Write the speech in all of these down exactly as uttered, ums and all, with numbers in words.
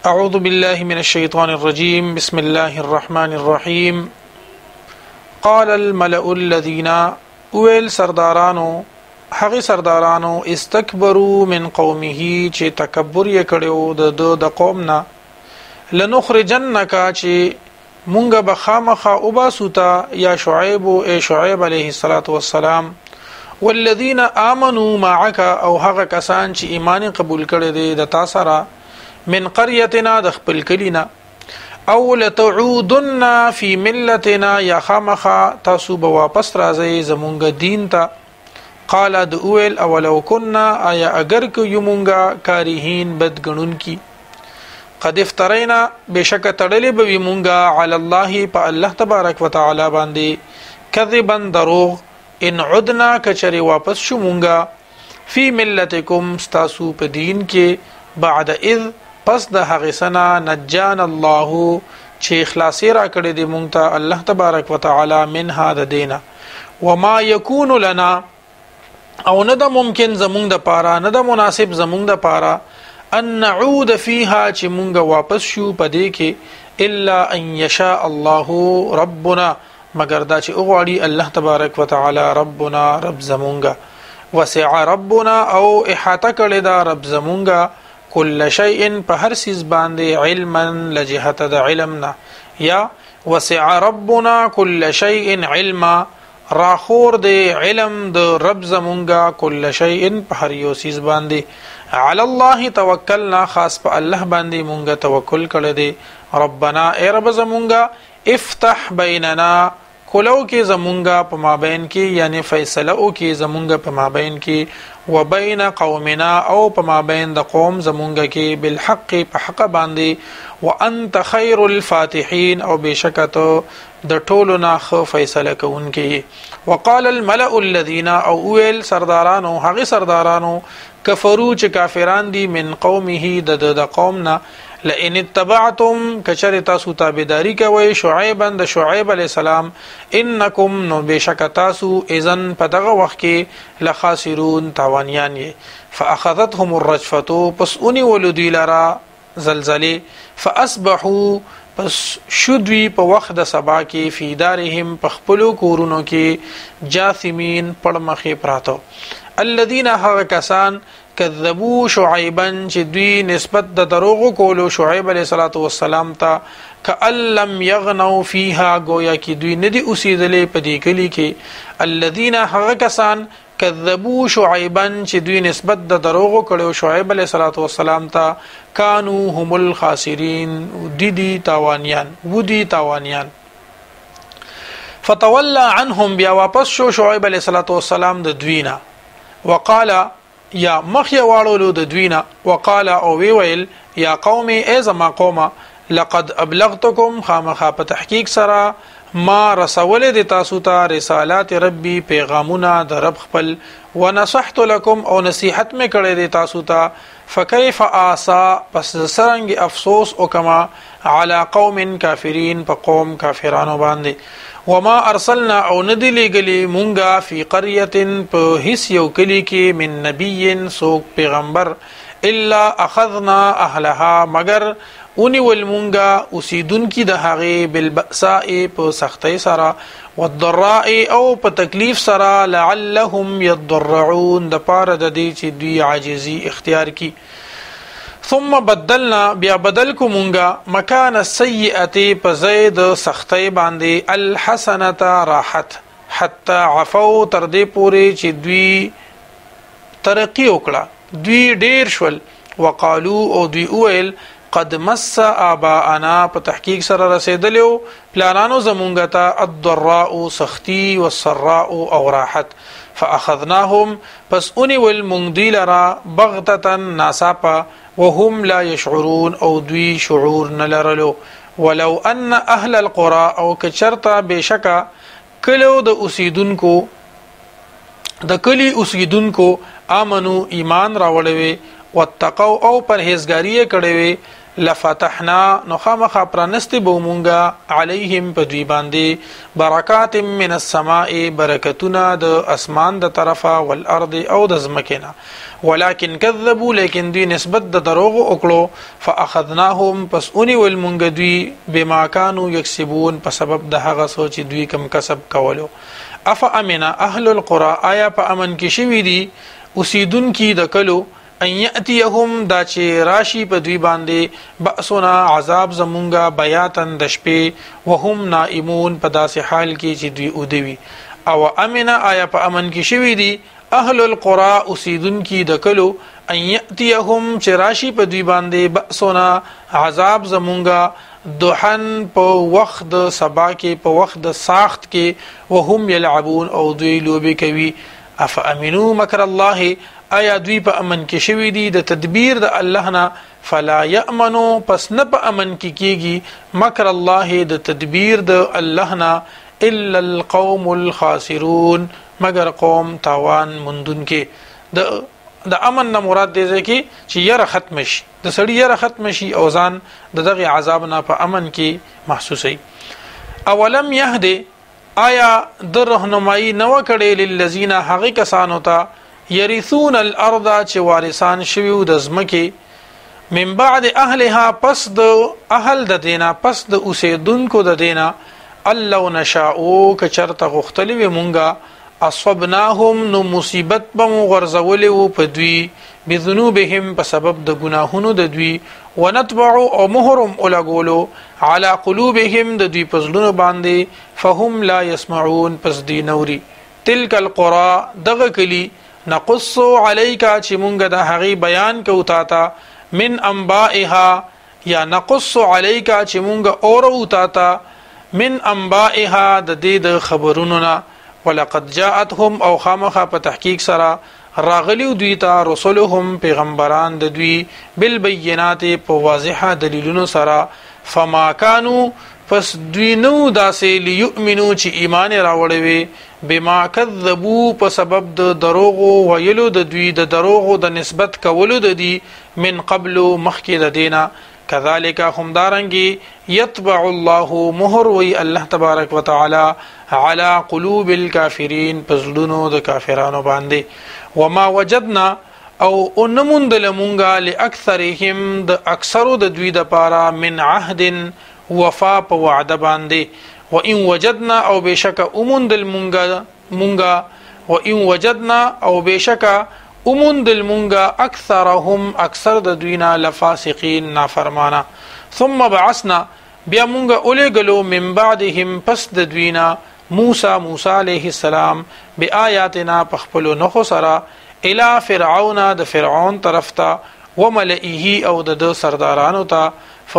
أعوذ بالله من الشيطان الرجيم بسم الله الرحمن الرحيم قال الملأ الذين اويل سردارانو هغه سردارانو استكبروا من قومه چې تکبر یې کړو د د قومنا لنخرجنك چې مونږه بخامخه وباسوتا یا شعیب او شعیب علیه الصلاۃ والسلام والذین آمنوا معك او هغه کسان چې ایمان قبول کړي دي د تاسره من قريتنا د خپل کلینا او لتعودن في ملتنا یا خامخه تاسو به واپس راځي زمونږ دین ته قال دؤل اولو كنا ایا اگر کو یمونګه کارهین بدګنون کی قد افترینا بشک تړلې به مونږه علی الله په الله تبارک وتعالى باندې کذبا دروغ ان عدنا کچری واپس شو مونږه فی ملتکم استاسو په دین کې بعد اذ پس د هغه سنا نجان الله چې اخلاصي را کړی دی مونږ ته الله تبارک وتعالى من هذا دینا وما يكون لنا او نه د ممکن زمونږ د پاره نه د مناسب زمونږ د پاره ان نعود فيها چې مونږ واپس شو پدې کې الا ان يشاء الله ربنا مگر دا چې اوغړي الله تبارک وتعالى ربنا رب زمونږ وسع ربنا او احاطه کړی دا رب زمونږ كل شيء په هر سیز باندې علما لجهت د علمنا یا وسع ربنا كل شيء علما راخور د علم د رب زمونږه كل شيء په هر یو سیز باندې على الله توکلنا خاص په الله باندې مونږه توکل کړی دی ربنا ای رب زمونږه افتح بیننا کولو کې زمونږه په مابین کې یعنی فیصله او کې زمونږه په مابین کې وبین قومنا او په مابین د قوم زمونږه کې بالحق په حق باندې وانت خیر الفاتحین او بشکته د ټولو نه خو فیصله کوونکې وقال الملأ الذين او ويل سردارانو هغه سردارانو کفرو چې کافران دي من قومه د د قومنا لئن اتبعتم کچر تاسو تابعداري کوي شعیبا د شعیب علی السلام انکم نو بشک تاسو اذن په دغه وخت کې لخاسرون تاوانیان فاخذتهم الرجفه پس اونی ولدی لرا زلزله فاصبحوا پس شدوی په وخت د سبا کې فی دارهم په خپل کورونو کې جاثمین پړمخې پراته الذين هغه کسان کذبوا شعیبا چې دوی نسبت د دروغ کولو شعیب علیه السلام ته کأن لم یغنوا فیها گویا کې دوی ندی اوسیدلې په دې کلی کې الذين هغه کسان کذبوا شعیبا چې دوی نسبت د دروغ کولو شعیب علیه السلام ته کانوا هم الخاسرین ددی تاوانیان ودی تاوانیان فتولى عنهم بیا واپس شو شعیب علیه السلام د دوینا وقال یا مخیا واړولو د دوینا وقال او وی ویل یا قوم ای زما قومه لقد ابلغتكم خامخا په تحقیق سره ما رسول د تاسو ته رسالات ربي پیغامونه د رب خپل ونصحت لكم او نصيحت مې کړې د تاسو ته فكيف آسا پس سرنګ افسوس او کما على قوم کافرین په قوم کافرانو باندې وما ارسلنا او ندلی گلی مونگا فی قریت په هیڅ یو کلی کې من نبی سوک پیغمبر الا اخذنا اهلها مگر اونی والمونگا اسیدون کی د هغه بالبأساء په سختۍ سره والضراء او په تکلیف سره لعلهم يضرعون د پاره د دې چې دوی عاجزی اختیار کی ثم بدلنا بیا بدل کو مونږه مکان السیئه پزید سختي باندې الحسنه راحت حتا عفو تر دې پوری چې دوی ترقی وکړه دوی ډیر شول وقالو او دوی اویل قد مس اباءنا په تحقیق سره رسیدلو پلانانو زمونږه ته الضراء سختی والسراء او راحت فاخذناهم پس اونی والمندلرا بغتة ناساپا وهم لا يشعرون او دوی شعور نلرلو ولو ان اهل القرى او کچرتا بشکا کلو د اوسیدونکو د کلی اوسیدونکو امنو ایمان راوړوي واتقوا او پرهیزګاری کړي لفتحنا نو خامخا پرانستی بو مونگا علیهم پدوی باندې برکات من السماء برکتنا د اسمان د طرفا والارض او د زمکنا ولكن كذبوا لیکن دوی نسبت د دروغ وکړو فاخذناهم پس اونی والمونگ دوی بما كانوا یکسبون په سبب د هغه سوچ دوی کم کسب کولو افا امنا اهل القرى آیا په امن کې شوی دي اوسیدون کی د کلو ان یاتیهم دا چې راشي په دوی باندې باسنا عذاب زمونږه بیاتن د شپې وهم نائمون په داسې حال کې چې دوی اودوي او امنه آیا په امن کې شوی دي اهل القرى اوسیدون کی د کلو ان یاتیهم چې راشي په دوی باندې باسنا عذاب زمونږه دوحن په وخت د سبا کې په وخت د ساخت کې وهم یلعبون او دوی لوبي کوي اف امنو مکر الله آیا دوی په امن کې شوی دي د تدبیر د الله نه فلا یامنو پس نه په امن کې کیږي مکر الله د تدبیر د الله نه الا القوم الخاسرون مگر قوم تاوان مندون کې د د امن نه مراد دی چې چې یره ختم شي د سړی یره ختم شي او ځان د دغه عذاب نه په امن کې محسوسي اولم يهدي آیا د رهنمایي نو کړي للذین حق کسانو ته یریثون الارض چې وارثان شوی د زمکه من بعد اهلها پس د اهل د دینا پس د اوسیدونکو د دینا الله نشاء ک چرته غختلی مونږه اصبناهم نو مصیبت به غرزول او پدوی بذنوبهم په سبب د گناهونو د دوی ونتبع او مهرم اولغولو على قلوبهم د دوی پزلونو باندې فهم لا يسمعون پس دی نوري تلک القرى دغه کلی نقص عليك چې مونږ د هغه بیان کو تا تا من انبائها یا نقص عليك چې مونږ اورو تا تا من انبائها د دې د خبرونو نه ولقد جاءتهم او خامخه په تحقیق سره راغلیو دوی ته رسولهم پیغمبران د دوی بالبينات په واضحه دلیلونو سره فما كانوا پس دوی نو داسې ليؤمنو چې ایمان راوړوي بما كذبوا په سبب د دروغ ویلو د دوی د دروغ د نسبت کولو د دی من قبل مخکې د دینا كذلك هم دارنګي يطبع الله مهر وی الله تبارک وتعالى على قلوب الكافرين پزړونو د کافرانو باندې وما وجدنا او انمون د لمونګه لاکثرهم د اکثرو د دوی د پاره من عهد وفا په وعده باندې و ان وجدنا او بشک امون دل مونګه مونګه و ان وجدنا او بشک امون دل مونګه اکثرهم اکثر د دوینا لفاسقین نافرمانا ثم بعثنا بیا مونږه اولګلو من بعدهم پس د دوینا موسی موسی علیہ السلام بیااتنا پخپلو نخو سرا الى فرعون د فرعون طرف ته وملئه او د سردارانو ته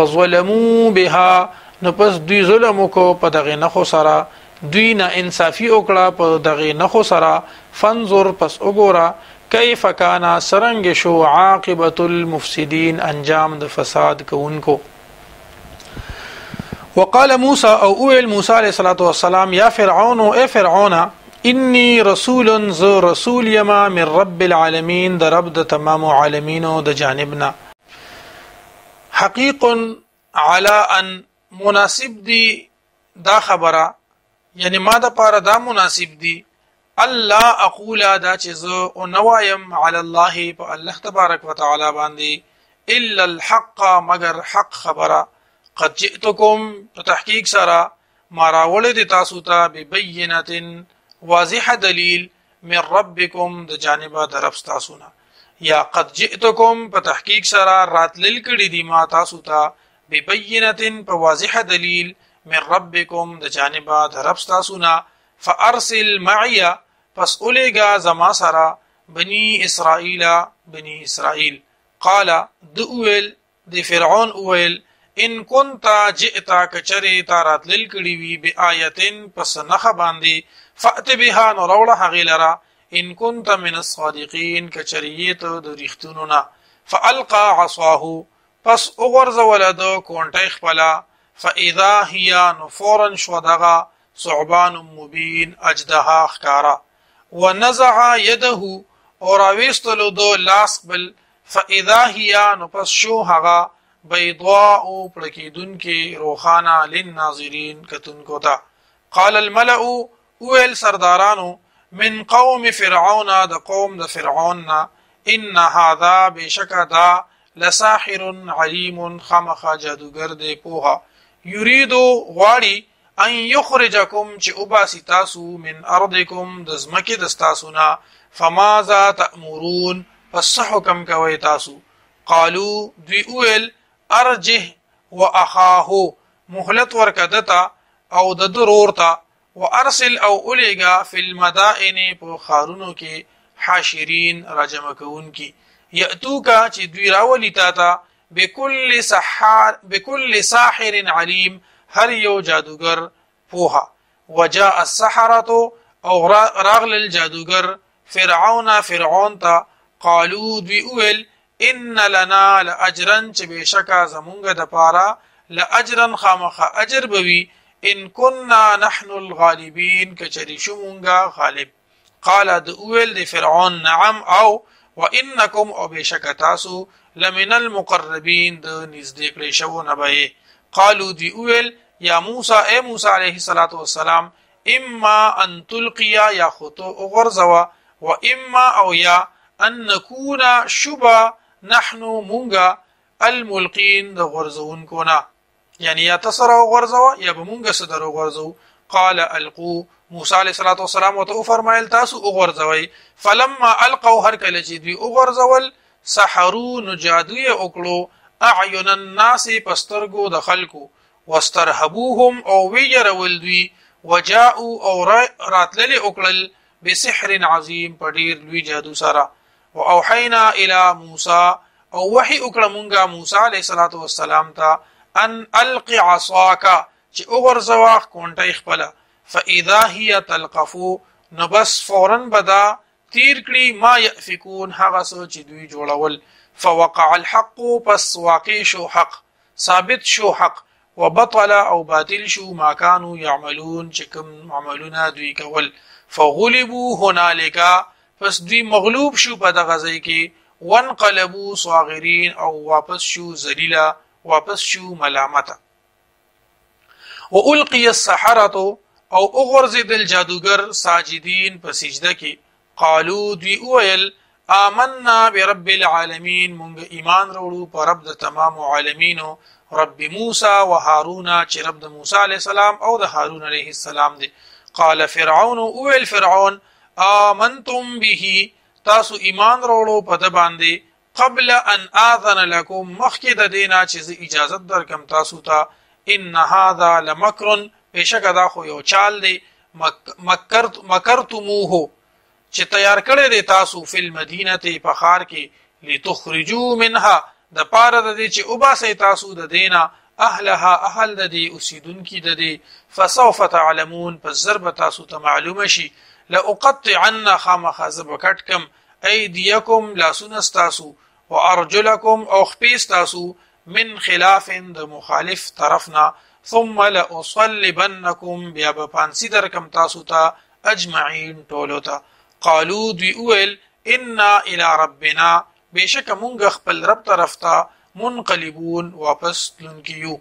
فظلموا بها نو پس دوی ظلم کو په دغه نخو سرا دوی نه انصافی وکړه په دغه نخو سرا فانظر پس وګوره کیف کان سرنگ شو عاقبت المفسدين انجام د فساد کوونکو وقال موسى او اول موسى عليه الصلاه والسلام يا فرعون اي فرعون اني رسول ذو رسول يما من رب العالمين د رب د تمام عالمین او د جانبنا حقیق على ان مناسب دی دا خبره یعنی ما د پاره دا مناسب دی الله اقول دا چې زه او نوایم علی الله په الله تبارک وتعالى باندې الا الحق مگر حق خبره قد جئتكم تحقیق سرا ما راولد تاسو ته ببینه واضح دلیل من ربکم د جانبه درف تاسو نه یا قد جئتكم په تحقیق سرا راتلل کړي دي ما تاسو ته ببینه په واضح دلیل من ربکم د جانبه درف تاسو نه فارسل معي پس اولګه زما سرا بني اسرائيل بني اسرائيل قال دؤل د فرعون اول ان كنت جئت کچری تارات للکړي وی بیااتن پس نخ باندې فات بها نوروړه غیلرا ان كنت من الصادقين کچریت د ریختونو فالقى عصاه پس وغرز ولد کونټه خپلا فاذا هي نفورا شودغا ثعبان مبين اجدها خکارا ونزع يده اور اويستلو دو لاس بل فاذا هي نفس شو هغا بيضاء پړکیدون کې روخانه للناظرین کتونکو ته. قال الملأ ویل سردارانو من قوم فرعون د قوم د فرعون ان هذا بشک دا لساحر علیم خمخ جادوگر دی پوها یریدو غواړي ان یخرجکم چې وباسي تاسو من ارضکم د زمکه د تاسونا فماذا تأمرون پس حکم کوي تاسو. قالو دوی ویل ارجه واخاه مهلت ورکدتا او د ضرور تا وارسل او الیگا فی المدائن په خارونو کې حاشرین راجمع کون کی یاتوکا چې دوی راولی تا تا بكل سحار بكل ساحر علیم هر یو جادوگر پوها. وجاء السحرة او راغل الجادوگر فرعون فرعون تا قالو دوی اول ان لنا لاجرا چې بشکا زمونږ د پاره لاجرا خامخ اجر بوي ان كنا نحن الغالبين کچری شومونګه غالب. قال د اول د فرعون نعم او وانکم او بشکا تاسو لمن المقربين د نزدې کړي شو نه به. قالو دی اول یا موسی اے موسی علیہ الصلوۃ والسلام اما ان تلقیا یا خطو غرزوا و اما او یا ان نكون شبا نحن مونگا الملقین د غرزون کونا یعنی یا تصر غرزوا یا بمونگا صدر غرزو. قال القو موسی علیہ الصلوۃ والسلام وتو فرمایل تاسو غرزوي فلما القوا هر کله چې دوی غرزول سحروا نجادوی اکلو اعین الناس پسترگو د خلقو واسترهبوهم او ویرول دوی وجاءوا او راتلل اکلل بسحر عظیم پډیر لوی جادو سره. واوحینا الی موسی او وحی اکړه مونږه موسی علیہ الصلوۃ والسلام ته ان القی عصاک چې وګرځوا کونټه خپل فاذا هي تلقف نبس فورا بدا تیر کړي ما یفکون هغه سوچ دوی جوړول. فوقع الحق پس واقع شو حق ثابت شو حق وبطل او باطل شو ما كانوا يعملون چې کوم عملونه دوی کول. فغلبوا هنالك پس دوی مغلوب شو په دغه ځای کې وانقلبوا صاغرین او واپس شو ذلیلا واپس شو ملامت. والقي السحرة او اغرزد الجادوگر ساجدین په سجده کې. قالو دوی ویل آمنا برب العالمین مونږ ایمان وروړو په رب د تمام عالمینو رب موسی و هارون چې رب د موسی علیہ السلام او د هارون علیہ السلام دی. قال فرعون اویل فرعون آمنتم به تاسو ایمان وروړو په د باندې قبل ان اذن لكم مخکې د دینا چې اجازه درکم تاسو ته ان هذا لمکر بشک دا خو یو چال دی مکرت مکرتموه چې تیار کړی دی تاسو فل مدینه په خار کې لتخرجوا منها د پاره د دې چې وباسي تاسو د دینا اهلها اهل د دې اوسیدونکو د دې فسوف تعلمون پس ضرب تاسو ته معلومه شي. لاقطعن خامخ زبکټکم ایدیکم لا سنستاسو وارجلکم او خپیستاسو من خلاف د مخالف طرفنا ثم لاصلبنکم بیا په پانسی درکم تاسو ته اجمعین ټولوتا. قالو دوی اول انا الى ربنا بشک مونږ خپل رب طرف ته منقلبون واپس لنکیو.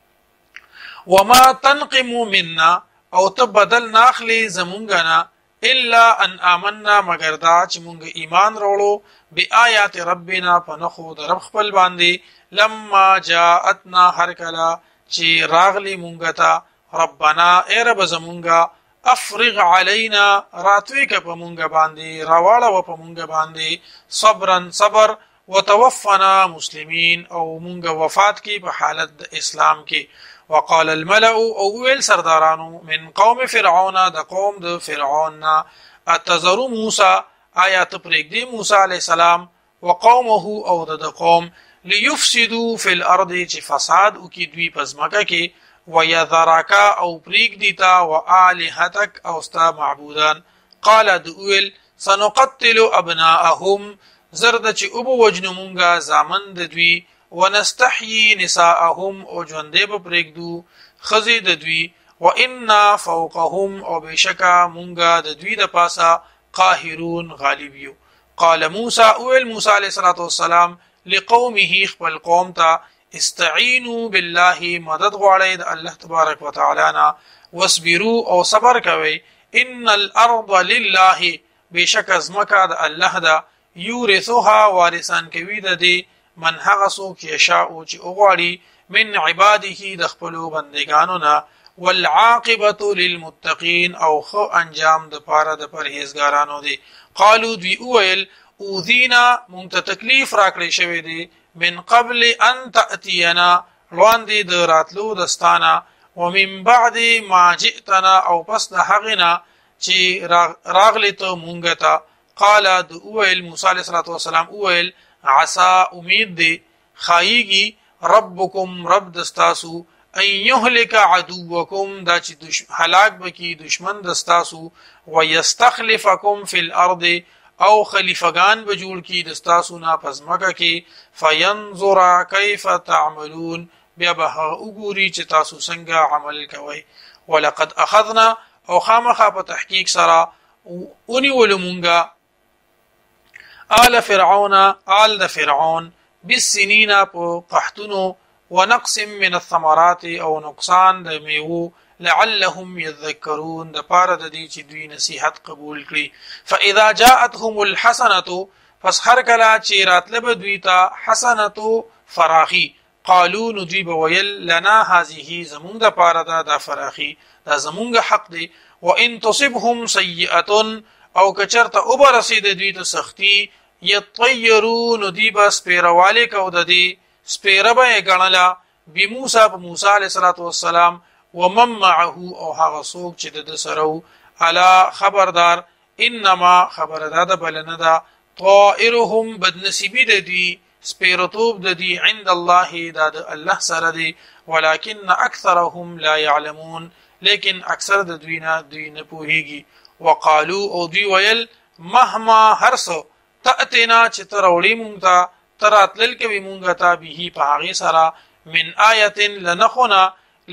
وما تنقم منا او تبدل ناخلی زمونږنا الا ان آمنا مگر دا چې مونږ ایمان وروړو بآیات ربنا پنخو د رب خپل باندې لما جاءتنا هر کلا چې راغلی مونږ ته ربنا ای رب زمونږه افرغ علینا راتوی که پا مونگا باندی روالا و پا مونگا باندی صبرا صبر وتوفنا مسلمین او مونگا وفات کی پا حالت اسلام کی. وقال الملأ او ویل سردارانو من قوم فرعون دا قوم دا فرعون اتذرو موسى آیات پریک دی موسی علیہ السلام وقومه او دا قوم لیفسدو فی الارض چی فساد او کی دوی پزمکا کی ويذركا او پریک دیتا و آلهتک او ستا معبودان. قال دوئل سنقتل ابناءهم زرد چی ابو وجنو مونگا زامن دوی ونستحیی نساءهم او جونده بپریک دو خزی دوی و انا فوقهم او بشکا مونگا دوی دا پاسا قاهرون غالبیو. قال موسى اوئل موسى علیہ الصلوۃ والسلام لقومه خپل قوم تا استعینوا بالله مدد غواړئ د الله تبارک وتعالى نه واصبروا او صبر کوئ ان الارض لله بشک ازمکه د الله ده یورثها وارثان کوي د دې من هغه څوک یشاء چې وغواړي من عباده د خپلو بندگانو نه والعاقبه للمتقین او خو انجام د پاره د پرهیزګارانو دی قالو دوی اویل اوذینا مونږ ته تکلیف راکړی شوی دی من قبل ان تأتینا وړاندې د راتلو دستانه ومن بعد ما جئتنا او پس د هغنا چې راغلی ته مونږ ته قال د اویل موسی علیه السلام اویل عسى امید دی خایږي ربکم رب دستاسو ان یهلک عدوکم دا چې هلاک بکی دشمن دستاسو ويستخلفکم فی الارض او خلیفگان بجوړ کی دستاسو نا پزماکه کی فینظر کیف تعملون بیا به وګوري چې تاسو څنګه عمل کوئ ولقد اخذنا او خامخا په تحقیق سره اونی ولمونګه آل فرعون آل د فرعون بالسنین په قحطونو ونقص من الثمرات او نقصان د میوه لعلهم يذكرون د پاره د دې چې دوی نصیحت قبول کړي فاذا جاءتهم الحسنه پس هر کله چې راتلب دوی ته حسنه فراخي قالوا نديب ويل لنا هذه زمون د پاره دا د فراخي دا زمونږ حق دی وان تصبهم سيئه او کچرته او برسید دوی ته سختی يطيرون نديب سپیرواله کو د دې سپیره به غنلا بموسی په موسی علیه السلام ومن معه او هغه څوک چې د سره الا خبردار انما خبردار د بلندا طائرهم بدنصیبی د دې سپیرتوب د دې عند الله د الله سره دی ولكن اکثرهم لا يعلمون لیکن اکثر د دوی نه دوی نه پوهیږي وقالو او دوی ویل مهما هرسو تاتنا چې تروړی مونږ ته تراتل کوي مونږ ته به په هغه سره من آیه لنخنا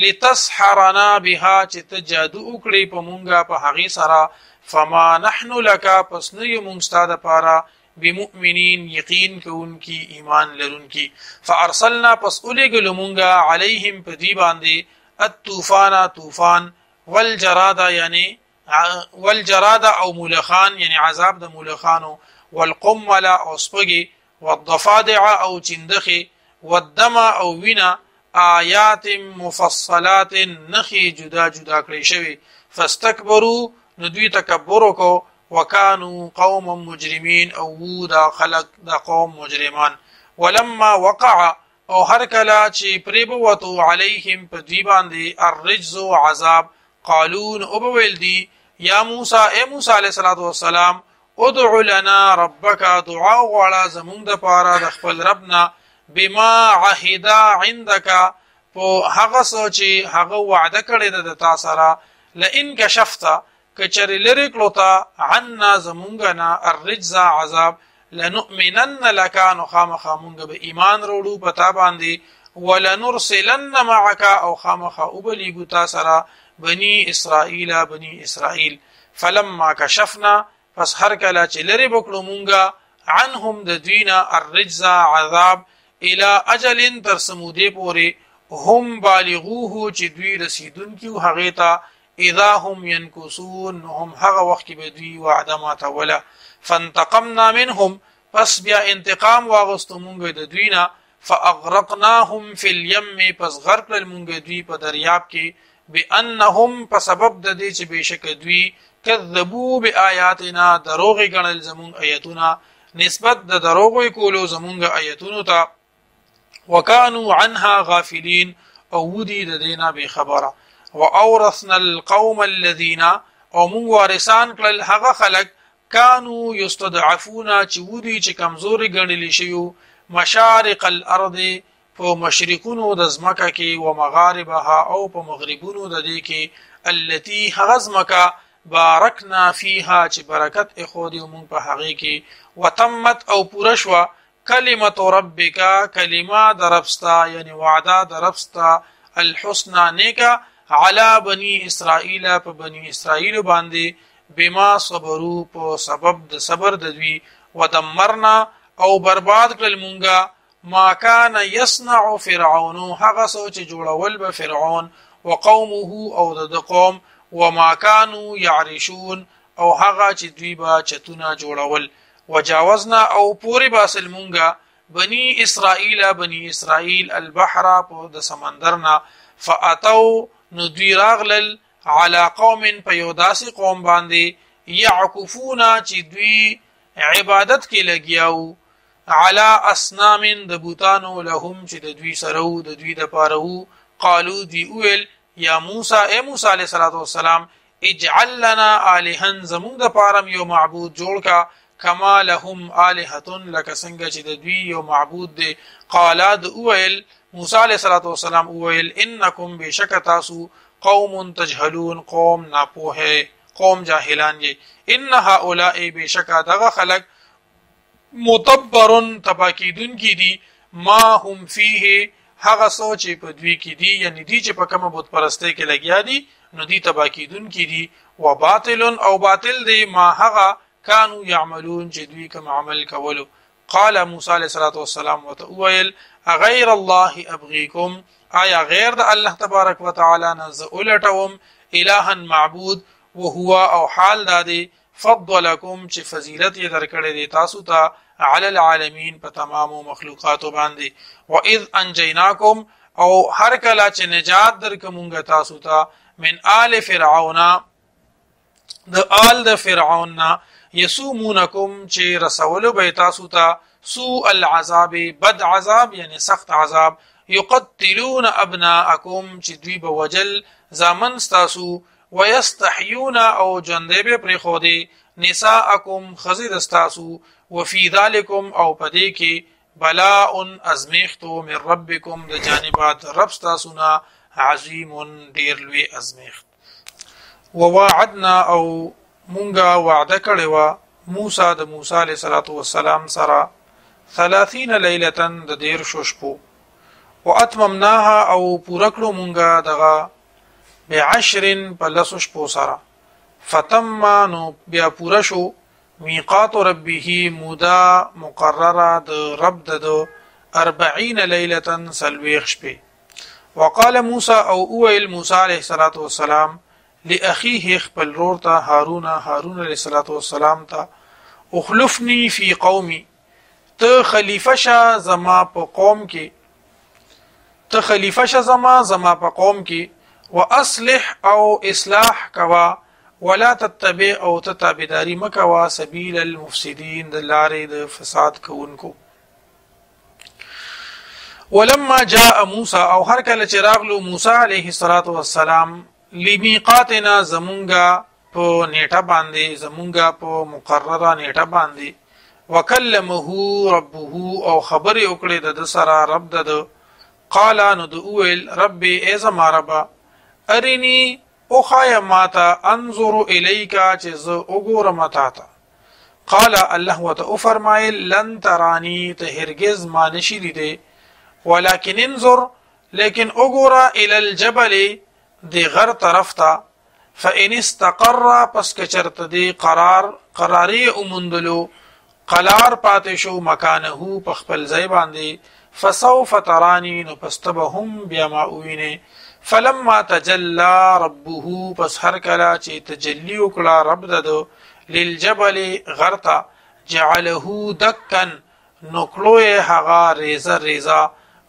لتسحرنا بها چې ته جادو وکړي په مونږه په هغه سره فما نحن لك پس نه یو مونږ ستاده پاره بمؤمنین یقین کوونکی ایمان لرونکی فارسلنا پس اولګل مونږه علیهم په دی باندې الطوفان طوفان والجراد یعنی والجراد او ملخان یعنی عذاب د ملخانو والقمل او سپگی والضفادع او چندخي والدم او وینا آیات مفصلات نخي جدا جدا کړی شوی فاستكبروا ندوی تکبر وکاو وكانوا قوما مجرمين او دا خلق دا قوم مجرمان ولما وقع او هر کلا چې پریبوتو علیهم په دی باندې الرجز عذاب قالون او بویل دی یا موسی اے موسی علیہ السلام ادع لنا ربك دعا وعلى زمون د پاره د خپل ربنا بما عهد عندك په هغه سوچي هغه وعده کړی د تاسو سره لئن کشفت کچر لری کلوتا عنا زمونګنا الرجز عذاب لنؤمنن لك نخام خامونګ به ایمان وروړو پتا باندې ولنرسلن معك او خامخ وبلیګو تاسو سره بني اسرائيل بني اسرائيل فلما كشفنا پس هر کله چې لری بکړو مونږه عنهم د دوینا الرجز عذاب الى اجل تر سموده پوری هم بالغوه چې دوی رسیدون کیو هغه ته اذا هم ينكثون هم هغه وخت به دوی وعده ماته ولا فانتقمنا منهم پس بیا انتقام واغستو مونږ د دوینا فاغرقناهم في اليم پس غرق المونږ دوی په دریاب کې بانهم په سبب د دې چې بشک دوی کذبوا بآیاتنا دروغ غنل زمون آیاتنا نسبت د دروغ کولو زمونږ آیاتونو ته وكانوا عنها غافلين او ودي د دینا به خبره واورثنا القوم الذين او مونږ وارثان کړل هغه خلق كانوا يستضعفون چې ودي چې کمزوري ګڼل شي مشارق الارض په مشرقونو د زمکه کې او مغاربها او په مغربونو د دې کې التي هغزمکه بارکنا فيها چې برکت اخودي مونږ په هغه کې وتمت او پورشوا کلمت ربک کلمه دربستا یعنی وعده دربستا الحسنى نیکا علی بنی اسرائیل په بنی اسرائیل باندې بما صبروا په سبب د صبر د دوی ودمرنا او برباد کړل مونږه ما كان يصنع فرعون هغه سوچ جوړول به فرعون وقومه او د قوم وما كانوا يعرشون او هغه چې دوی به چتونه جوړول وجاوزنا او پوری باسل مونږه بني اسرائيل بني اسرائيل البحر په د سمندرنا فاتوا ندوی راغلل على قوم په یو داسې قوم باندې يعكفون چې دوی عبادت کې لګیاو على اصنام د بوتانو لهم چې د دوی سره د دوی د پاره قالو دی اول یا موسی اے موسی علیہ الصلوۃ والسلام اجعل لنا الها زمون د پاره یو معبود جوړ کا کما لهم الهه لك څنګه چې د دوی یو معبود دی قال د اول موسی علیہ الصلوۃ والسلام اول انکم بشکتاسو قوم تجهلون قوم ناپوه قوم جاهلان یې ان هؤلاء بشکا دغه خلق متبرن تباکیدون کی دي ما هم فيه هغه سوچ په دوی کې دي یعنی دي چې په کومه بت پرسته کې لګیا دي نو دي تباکیدون کی دي و باطل او باطل دي ما هغه كانوا يعملون چې دوی کوم عمل کولو قال موسی علیہ الصلوۃ والسلام وتویل غیر الله ابغيكم آیا غیر د الله تبارک وتعالى نزولتهم الها معبود وهو او حال دادي فضلكم چې فضیلت یې درکړې دي تاسو ته على العالمین په تمامو مخلوقات باندې واذ انجیناکم او هر کله چې نجات درکومږه تاسو ته من آل فرعون د آل د فرعون یسومونکم چې رسول به تاسو ته سوء العذاب بد عذاب یعنی سخت عذاب یقتلون ابناءکم چې دوی به وجل زامن تاسو ويستحيون او جندبه پر خودي نساءکم خزید استاسو وفي ذلكم او پدې کې بلاء ازمیختو من ربکم د جانبات رب استاسونا عظیم ډیر لوی ازمیخت وواعدنا او مونږه وعده کړې و موسی د موسی علیه الصلاۃ والسلام سره ثلاثين ليله د دیر شپو واتممناها او پوره کړو مونږه دغه بعشر پلس شپو سره فتم نو بیا پوره شو میقات ربه مودا مقرره د رب د أربعين ليله سلويخ شپې وقال موسى او اويل موسى عليه الصلاه والسلام لاخيه خپل رور ته هارون هارون عليه الصلاه والسلام ته اخلفني في قومي ته خلیفہ شه زما په قوم کې ته خلیفہ شه زما زما په قوم کې واصلح او اصلاح کوا ولا تتبع او تتابعداري مکوا سبیل المفسدين د لارې د فساد کوونکو ولما جاء موسى او هر کله چې راغلو موسی عليه الصلاه والسلام لمیقاتنا زمونږه په نیټه باندې زمونږه په مقرره نیټه باندې وکلمه ربه او خبر وکړي د سره رب د قال نو د اول ربي اذا ما رب ارني او خایا ماتا انظر الیکا چې زه وګورم تاته قال الله وتعالى فرمایل لن ترانی ته هرگز ما نشی لیدې ولكن انظر لیکن وګوره الى الجبل دی غر طرف ته فان استقر پس کچرت دی قرار قراری اومندلو قرار پاتې شو مکانه په خپل ځای باندې فسوف ترانی نو پستبهم بیا ما اوینه فلما تجلى ربه پس هر کله چې تجلی وکړه رب ددو للجبل غرتا جعله دکا نقلوه هغا ریزا ریزا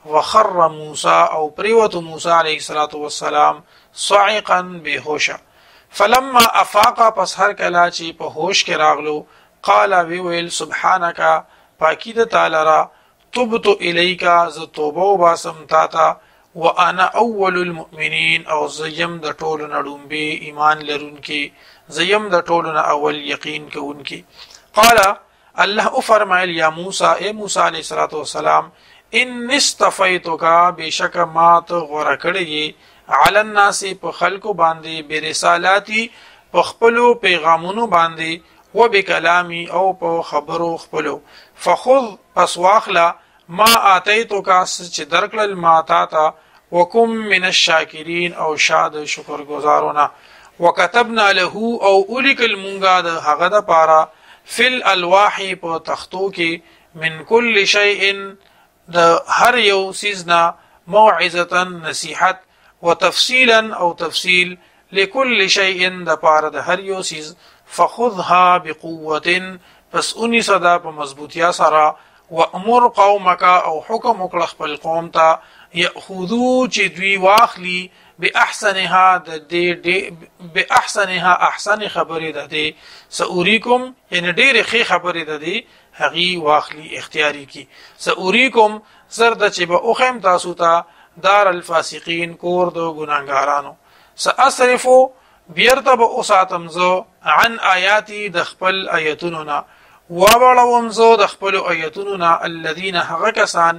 وخر موسى او پریوت موسى عليه الصلاة والسلام صعقا بهوشا فلما افاق پس هر کله چې په هوش کې راغلو قال ویل سبحانك پاکی د تعالی را تبت الیک ز توبه باسم تاتا وانا اول المؤمنین او زیم د ټولو نړومبي ایمان لرونکي زیم د ټولو نه اول یقین کوونکي قال الله فرمایل یا موسی اے موسی علیہ الصلوۃ والسلام ان استفیتک بشک مات غره کړی علی الناس په خلکو باندې برسالاتی په خپلو پیغامونو باندې و بکلامی او په خبرو خپلو فخذ پس واخلا ما اتیتک چې درکل ما تا وکم من الشاکرین او شاد شکر گزارونه وكتبنا له او اولک المونگا د هغه د پارا فل الواح په تختو کې من کل شیء د هر یو سیزنا موعظه نصیحت وتفصیلا او تفصیل لكل شيء د پاره د هر یو سیز فخذها بقوه پس اونی صدا په مضبوطیا سره وامر قومک او حکم وکړه خپل قوم ته یاخذو چې دوی واخلی باحسنها د دې باحسنها احسن خبره ده دي ساوریکم یعنی ډېر ښه خبره ده دي هغي واخلی اختیاري کی ساوریکم زرد چې به اوخم تاسو ته دار الفاسقین کور دو ګناګارانو ساصرفو بیرته به اوساتم زو عن آیاتی د خپل آیتونو نه وابلوم زو د خپل آیتونو نه الذين هغه کسان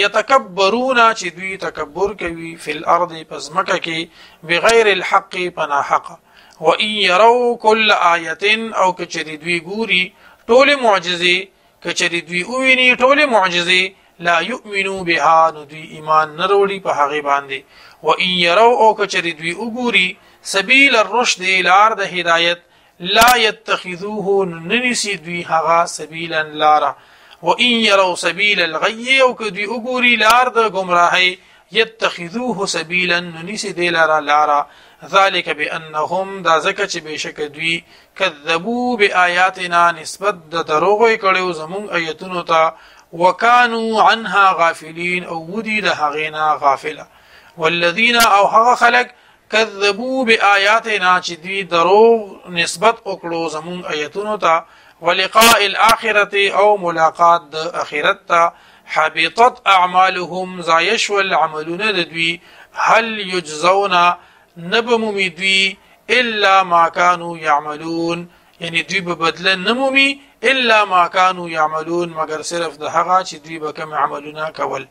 يتکبرون چې دوی تکبر کوي فی الارض پزمکه کې بغیر الحق پنا حق و ان يروا كل آیه او کچری دوی ګوري ټول معجزې کچری دوی ویني ټول معجزې لا يؤمنوا بها نو دوی ایمان نه وروړي په هغه باندې و ان يروا او کچری دوی وګوري سبیل الرشد لار د هدایت لا يتخذوه ننسي دوی هغه سبیلا لارا و ان يروا سبيل الغي او کدی وګوري لار د گمراهي يتخذوه سبيلا ننسي دی لارا لارا ذلك بانهم دا زکه چې بشک دوی کذبوا بآیاتنا نسبت د دروغ کړو زمون آیتونو ته وکانو عنها غافلین او ودی د هغینا غافله والذین او هغه خلق کذبوا بآیاتنا چې دوی دروغ نسبت وکړو زمون آیتونو ته ولقاء الاخره او ملاقات د اخرت ته حبطت اعمالهم زایش والعملون دوی هل یجزون نبمومی دوی الا ما كانوا يعملون یعنی دوی به بدله نمومی الا ما كانوا يعملون مگر صرف د هغه چې دوی به کوم عملونه کول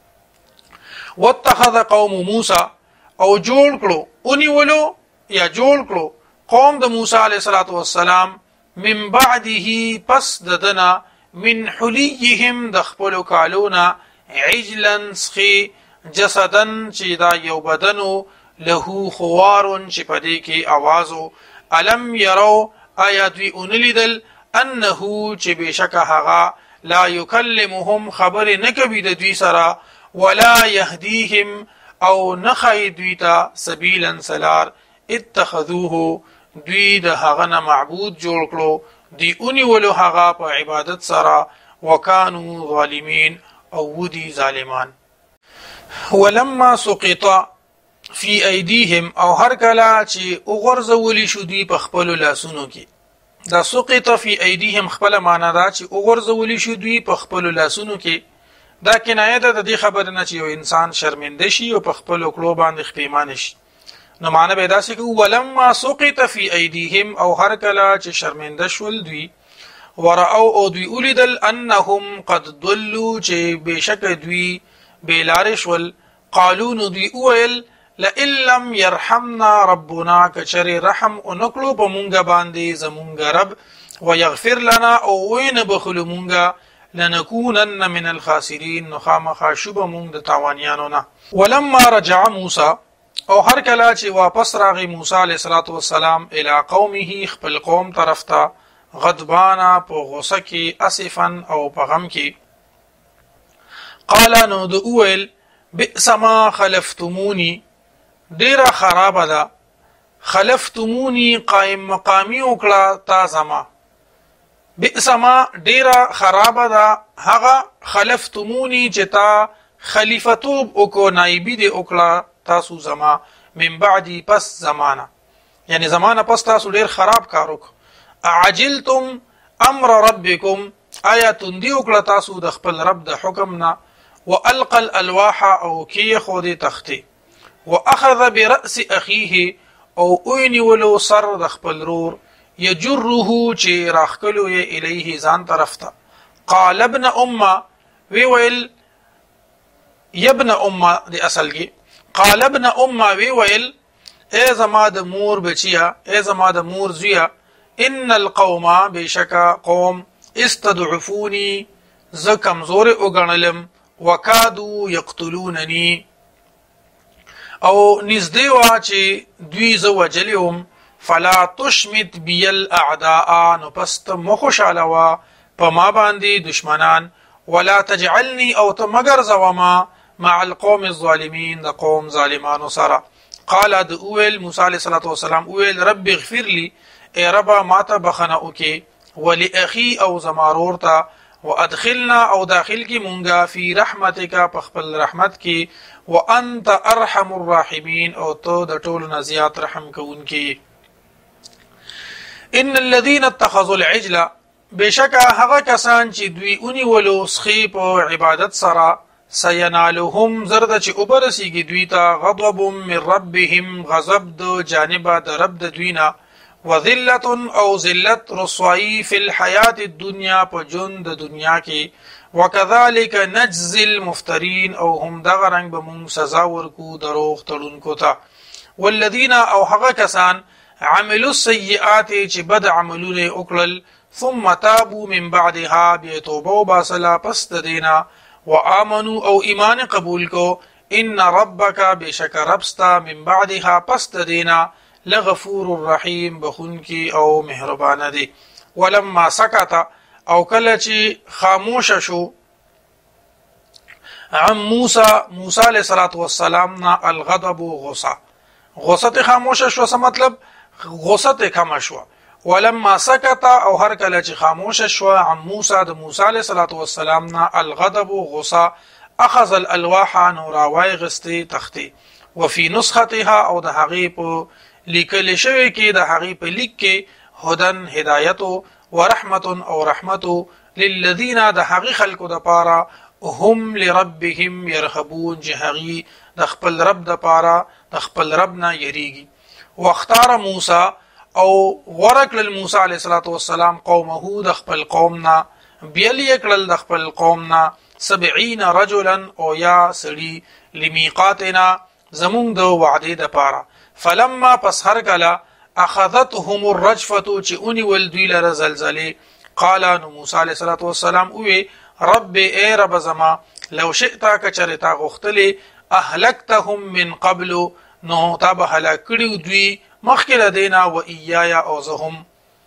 واتخذ قوم موسی او جوړ کړو اونې ولو یا جوړ کړو قوم د موسی علیه الصلاۃ والسلام من بعده پس ددنا من حلیهم د خپل کالونا عجلا سخی جسدن چې دا یو بدنو له خوار چې پدې کې आवाजو الم يروا آیا دوی اونلیدل انه چې بشک هغه لا يكلمهم خبر نکوي د دوی سره ولا يهديهم او نخی دوی ته سبیلا سلار اتخذوه دوی د هغه نه معبود جوړ کړو دی اونی ولو هغه په عبادت سره وکانو ظالمین او ودی ظالمان ولما سقط فی ایدیهم او هر کله چې وګرځول شو دی په خپل لاسونو کې دا سقط فی ایدیهم خپل معنا دا چې وګرځول شو دی په خپل لاسونو کې دا کنایه ده د دې خبره نه چې یو انسان شرمنده شي او په خپل کلو باندې خپېمان شي نو معنا به دا چې ولما سقط فی ایدیهم او هر کله چې شرمنده شول دوی ورأو او دوی اولیدل انهم قد ضلوا چې بشک دوی بیلار شول قالو نو دوی اویل لئن لم يرحمنا ربنا کچری رحم اونکلو په مونږه باندې زمونږ رب ويغفر لنا او وین بخلو مونږه لنكونن من الخاسرين نخامخ شوب مونږ د تاوانیانو نه ولما رجع موسی او هر کله چې واپس راغی موسی علیه السلام الی قومه خپل قوم طرف ته غضبانا په غوسه کې اسفا او په غم کې قال نو د اول بئس ما خلفتمونی ډیره خراب ده خلفتمونی قائم مقامی وکړه تا زما بئس ما ډیره خراب ده هغه خلفتمونی چې تا خلیفتوب وکړو نایبی دی وکړه تاسو زما من بعدی پس زمانه یعنی زمانه پس تاسو ډیر خراب کار وکړو اعجلتم امر ربکم آیا تندی وکړه تاسو د خپل رب د حکم نه والقى الالواح او کی خودی تختی واخذ براس اخيه او اوینی ولو سر د خپل رور یجره چې راخکلو ی الیه ځان طرف ته قال ابن امه وی ویل ابن امه دی اصل کې قال ابن امه وی ویل ای زما د مور بچیا ای زما د مور زویا ان القوم بشکا قوم استضعفوني ز کمزور وګڼلم وکادو یقتلوننی او نزدې وا چې دوی زو وجلهم فلا تشمت بی الاعداء نو پست مخوشاله وا په ما باندې دشمنان ولا تجعلني او تمگر زوما مع القوم الظالمين د قوم ظالمانو سره. قال د اویل موسی علیه السلام اویل رب اغفر لي ای ربا ماته بخنه وکي ولاخي او زمارور ته وادخلنا او داخل کی مونږه فی رحمتک په خپل رحمت کی وانت ارحم الراحمین او تو د ټولو نه زیات رحم کوونکی. ان الذين اتخذوا العجل بشکا هغه کسان چې دوی اونې ولو سخی په عبادت سره سینالهم زرد چې اوبرسیږي دوی ته غضب من ربهم غضب د جانب د رب د دوینا وذلت او ذلت رسوایی فی الحیات الدنیا په ژوند د دنیا کې وکذالک نجزی المفترین او هم دغه رنګ به مونږ سزا ورکو دروغ تړونکو ته. والذین او هغه کسان عملوا السیئات چې بد عملونه وکړل ثم تابوا من بعدها بیتوبه وباسلا پس د دینا وآمنوا او ایمان قبول کو ان ربک بشک ربستا من بعدها پس د دینا لغفور الرحیم بخونکی او مهربانه دی. ولما سکت او کله چې خاموش شو عن موسی موسی علیہ الصلوۃ والسلام نا الغضب غصه غصه خاموش شو څه مطلب غصه کم شو. ولما سکت او هر کله چې خاموش شو عن موسی د موسی علیہ الصلوۃ والسلام نا الغضب غصه اخذ الالواح نوراوی غستی تختی وفي نسختها او د هغې په لیکل شوی کې د هغې په لیک کې هدن هدایت ورحمت او رحمت للذین د هغې خلکو د پاره هم لربهم يرهبون چې هغې د خپل رب د پاره د خپل رب نه یریږي. واختار موسی او غوره کړل موسی علیه السلام قومه د خپل قوم نه بیل یې کړل د خپل قوم نه سبعین رجلا او یا سړي لمیقاتنا زمونږ د وعدې د پاره. فلما پس هر کله اخذتهم الرجفه چې اونې ول دوی لره زلزلې قال نو موسی علیه السلام اوی رب ای رب زما لو شئت کچرتا غختلی اهلكتهم من قبل نو تاب هلاک کړي دوی مخکې لدینا و ایایا او زهم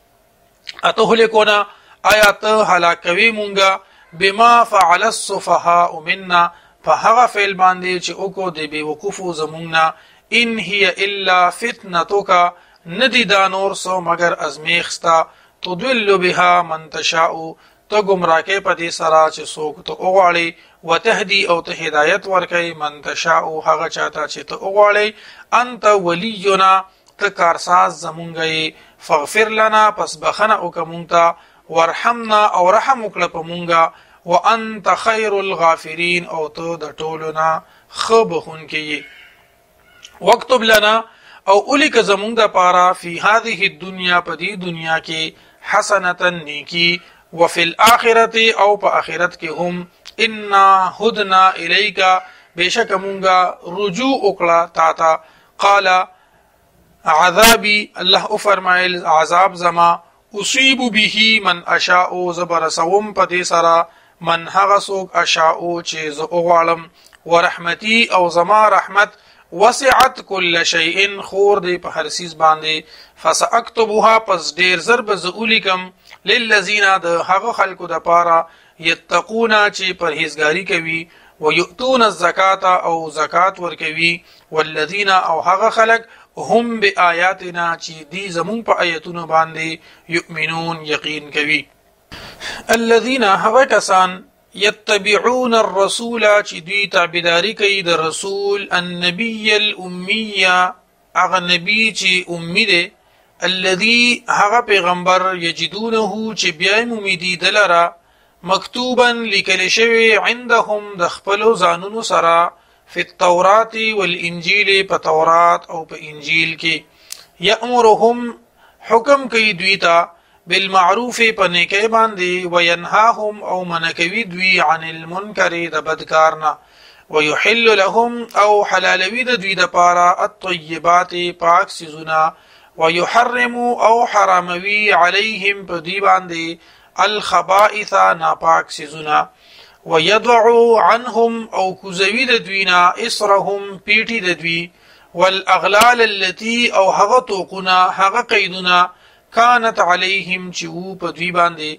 اتهلكونا آیات هلاکوي مونږه بما فعل السفهاء منا فهغه فعل باندې چې اوکو د بی وقوفو زمونږه ان هي الا فتنتک ندی دا نور سو مگر ازمیخستا تدل بها من تشاء تو گمراه کې پدې سرا چې څوک ته اوغاړي وتهدي او ته هدایت ورکړي من تشاء هغه چاته چې ته اوغاړي انت ولینا ته کارساز زمونږه فغفر لنا پس بخنه او کومتا ورحمنا او رحم وکړه په مونږه وانت خير الغافرين او ته د ټولنا خبخون کې وکتب لنا او اولیک زمونږ د پاره فی هذه الدنیا په دې دنیا کې حسنه نیکی وفي الاخره او په اخرت کې هم ان هدنا الیک بشک مونږه رجوع وکړه تا ته. قال عذابی الله فرمایل عذاب زما اصيب به من اشاء زبر سوم په دې سره من هغه څوک اشاء چې زه وغواړم ورحمتي او زما رحمت وسعت كل شيء خور دی په هر سیز باندې فساكتبها پس ډیر ضرب ذولیکم للذین د هغه خلکو د پاره یتقون چې پرهیزګاری کوي ويؤتون الزکات او زکات ورکوي والذین او هغه خلک هم بآیاتنا چې دی زمون په آیاتونو باندې یؤمنون یقین کوي. الذين هغه کسان يتبعون الرسول چې دوی تابعداري کوي د رسول النبي الامي هغه نبی چې امي دی الذي هغه پیغمبر یجدونه چې بیا مومي دلره مکتوبا لیکل شوی عندهم د خپل ځانونو سره فی التورات والانجیل په تورات او په انجیل کې یامرهم حکم کوي دوی ته بالمعروف په نیکی باندې وینهاهم او منکوي دوی عن المنکر د بدکارنا ويحل لهم او حلالوي د دوی د پاره الطيبات پاک سيزونه ويحرم او حراموي عليهم په دوی باندې الخبائث ناپاک سيزونه ويضع عنهم او کوزوي د دوینا اسرهم پیټي د دوی والاغلال التي او هغه توقنا هغه قیدونه كانت عليهم چې وو په دوی باندې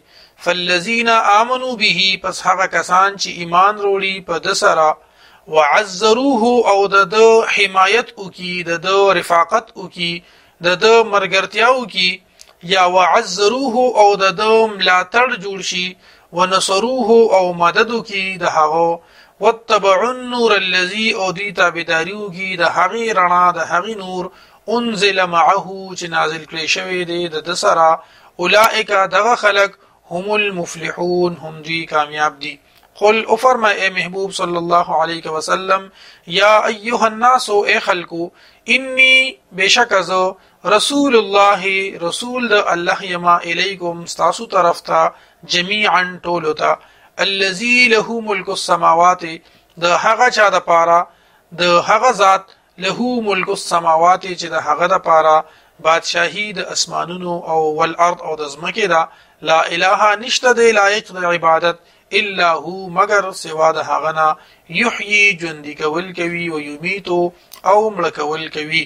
فالذین آمنوا به پس هغه کسان چې ایمان وروړي په د سره وعزروه او د حمایت وکي د رفاقت وکي د مرګرتیا وکي یا وعزروه او د ملاتړ جوړ شي ونصروه او مدد وکي د هغه واتبعوا النور الذي او دی تابعداري وکي د هغه رڼا د هغه نور انزل معه چې نازل کړي شوی دی د سره اولئک دغه خلق هم المفلحون هم دی کامیاب دي قل او فرمای اے محبوب صلی الله علیه وسلم یا ایها الناس اے خلقو انی بشک از رسول الله رسول د الله یما الیکم استاسو طرف ته جميعا ټولتا الذي له ملک السماوات د هغه چا د پاره د هغه ذات له ملک السماوات چې د هغه د پاره بادشاہی د اسمانونو او والارض او د زمکه دا لا اله نشته د لایق د عبادت الا هو مگر سوا د هغه نه یحیی ژوندی کول کوي او یمیتو او مړ کول کوي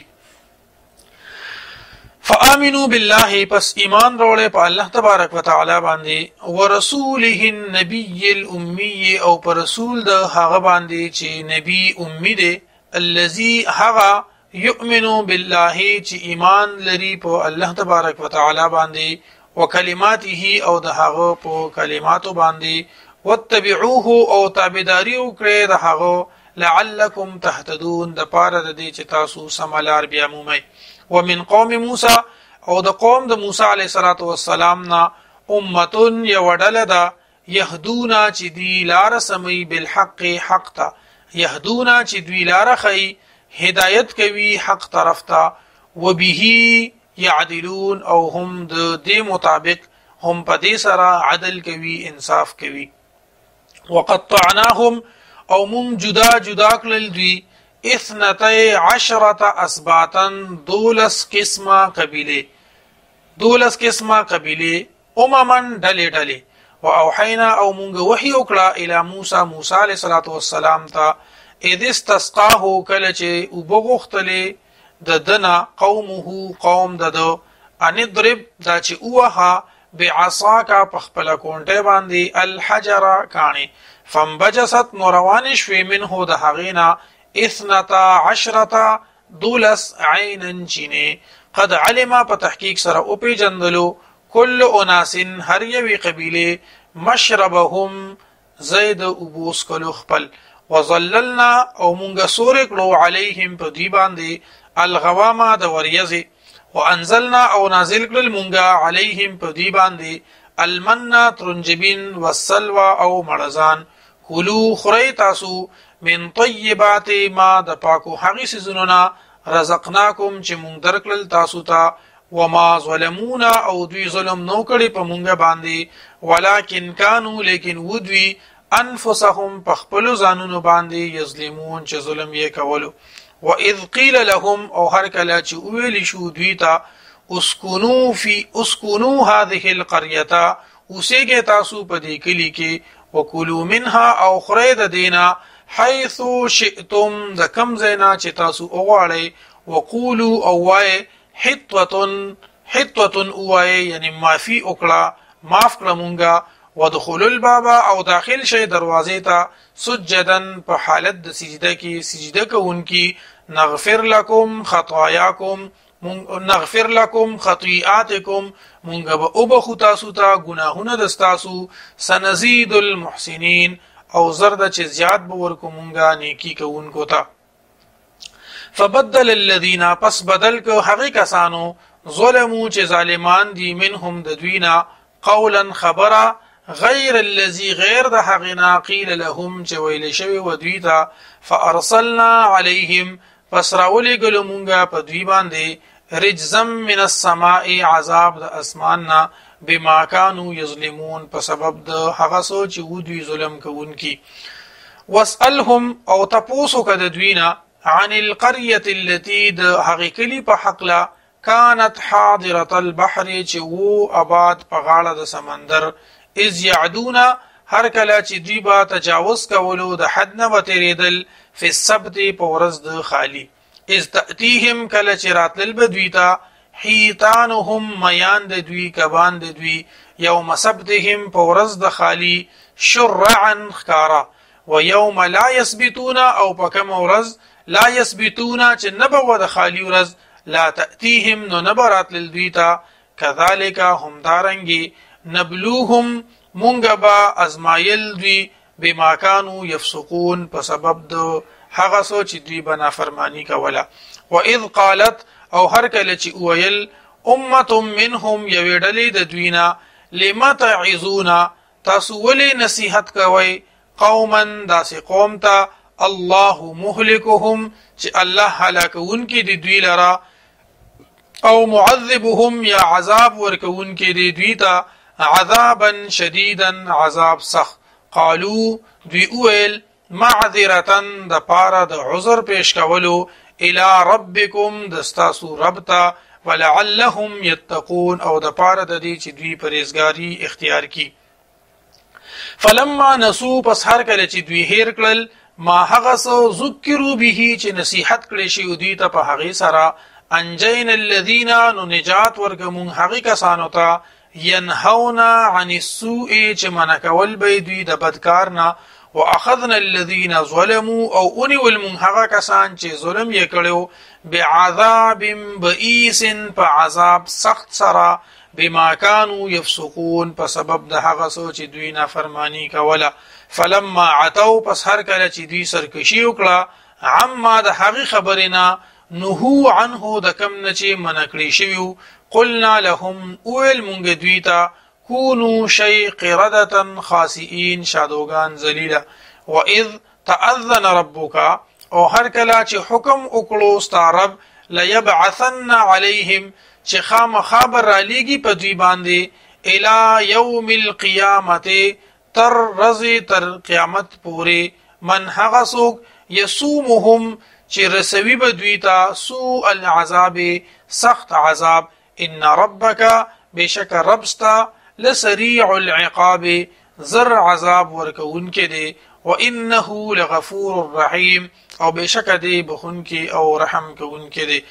فآمنوا بالله پس ایمان راوړې په الله تبارک وتعالى باندې ورسوله النبي الامي او پر رسول د هغه باندې چې نبی امي دی الذي هغه يؤمن بالله چې ایمان لري په الله تبارک وتعالى باندې وکلماته او د هغه په کلماتو باندې واتبعوه او تابعداري وکړئ د هغه لعلکم تهتدون د پاره د دې چې تاسو سملار بیا مومئ ومن قوم موسی او د قوم د موسی علیه الصلاۃ والسلام نا امه یوډل دا يهدونا چې دی لار سمي بالحق حق تا يهدونا چې دی لار خي هدایت کوي حق طرف ته وبه يعدلون او هم د دې مطابق هم په دې سره عدل کوي انصاف کوي وقطعناهم او من جدا جدا کړل دوی اثنتي عشرة اسباطا دولس قسمه قبيله دولس قسمه قبيله امما ډلې ډلې واوحينا او مونږ وحي وکړه الى موسی موسی عليه الصلاه والسلام ته اذ استسقاه کله چې وبغختلې د دنا قومه قوم ددو ان ضرب دا چې اوها بعصاکا پخپل کونټه باندې الحجر کانی فانبجست نوروان شوی منه د هغینا اثنتا عشرة دولس عینا چینه قد علم په تحقیق سره او پی جندلو کل اناس هر یوی قبیله مشربهم زید ابوس کلو خپل وظللنا او مونږ سور کړو علیهم په دی باندې الغوامه د وریزه وانزلنا او نازل کړل مونږه علیهم په دی باندې المنّ ترنجبین والسلوى او مړزان کلو خری تاسو من طیبات ما د پاکو هغه سيزوننا رزقناکم چې مونږ درکړل تاسو ته وما ظلمونا او دوی ظلم نو کړی په مونږه باندې ولکن کانوا لیکن ودوی انفسهم پخپلو ځانونو باندې یظلمون چې ظلم یې کولو واذ قیل لهم او هر کله چې ویل شو دوی ته اسكنوا في اسكنوا هذه القريه اوسېږئ تاسو په دې کلی کې وکلوا منها او خورئ د دینا حيث شئتم د کم زینا چې تاسو وغواړئ وقولوا او وای حطوه حطوه وای یعنی معافي وکړه معاف کړه مونږه ودخول الباب او داخل شي دروازې ته سجدن په حالت د سجده کې سجده کوونکی نغفر لكم خطاياكم نغفر لكم خطيئاتكم مونږ به او بخو تاسو ته ګناهونه د تاسو سنزيد المحسنين او زرد چې زیات به ورکو مونږه نیکی کوونکو ته فبدل الذين پس بدل کو هغه کسانو ظلمو چې ظالمان دي منهم د دوینا قولا خبره غیر الذي غیر د حقنا قیل لهم چې ویل شوی و دوی ته فارسلنا عليهم فسراولی ګلمونګه په دوی باندې رجزم من السماء عذاب د اسماننا بما كانوا يظلمون په سبب د هغه سوچ چې و دوی ظلم کوونکی واسالهم او تپوسو کده دوینا عن القريه التي د هغه کلی په حقله كانت حاضره البحر چې وو آباد په غاړه د سمندر اذ يعدون هر کله چې دوی با تجاوز کولو د حد نه وتریدل فی السبت په ورځ د خالی اذ تاتيهم کله چې راتل بدویتا حیتانهم میان د دوی کبان د دوی یوم سبتهم په ورځ د خالی شرعا خکارا و یوم لا یثبتون او په کوم ورځ لا یثبتون چې نه به د خالی ورځ لا تأتیهم نو نه به راتلل دوی ته کذالک هم دارنګي نبلوهم مونږ به ازمایل دوی بما كانوا يفسقون په سبب د هغه سوچ دوی به نافرمانی کوله واذ قالت او هر کله چې ویل امه منهم یوې ډلې د دوینا لما تعظون تاسو ولې نصیحت کوئ قوما داسې قوم ته الله مهلكهم چې الله هلاکونکي د دوی لرا او معذبهم یا عذاب ورکونکي د دوی ته عذابا شديدا عذاب سخت قالو دوی اویل معذرتن د پاره د عذر پیش کولو الى ربکم دستاسو ربتا ولعلهم يتقون او د پاره د دې چې دوی پرهیزګاری اختیار کی فلما نسو پس هر کله چې دوی هیر کړل ما هغه سو ذکروا به چې نصیحت کړي شي دوی ته په هغه سره انجین الذين نجات ورګمون هغه کسانو ته ينهون عن السوء چې من کول به دوی د بدکار نه واخذنا الذين ظلموا او اني والمنهغه کسان چې ظلم یې کړو بعذاب بئیس فعذاب سخت سره بما كانوا يفسقون په سبب د هغه سوچ دوی نه فرمانی کوله فلما عتوا پس هر کله چې دوی سرکشي وکړه عما د هغه خبرنا نهو عنه د کم نه چې منکړي شوی قلنا لهم اول مونږ دوی ته كونوا شيء قردة خاسئين شادوغان ذلیلا واذ تأذن ربك او هر کله چې حکم وکړو ستارب ليبعثن عليهم چې خامخا بر علیږي په دوی باندې الى يوم القيامه تر رضی تر قیامت پورې من هغه څوک یسومهم چې رسوي به دوی ته سوء العذاب سخت عذاب ان ربک بشک ربستا لسریع العقاب زر عذاب ورکون کې دی وانه لغفور رحیم او بشک دی بخون کې او رحم کوون کې دی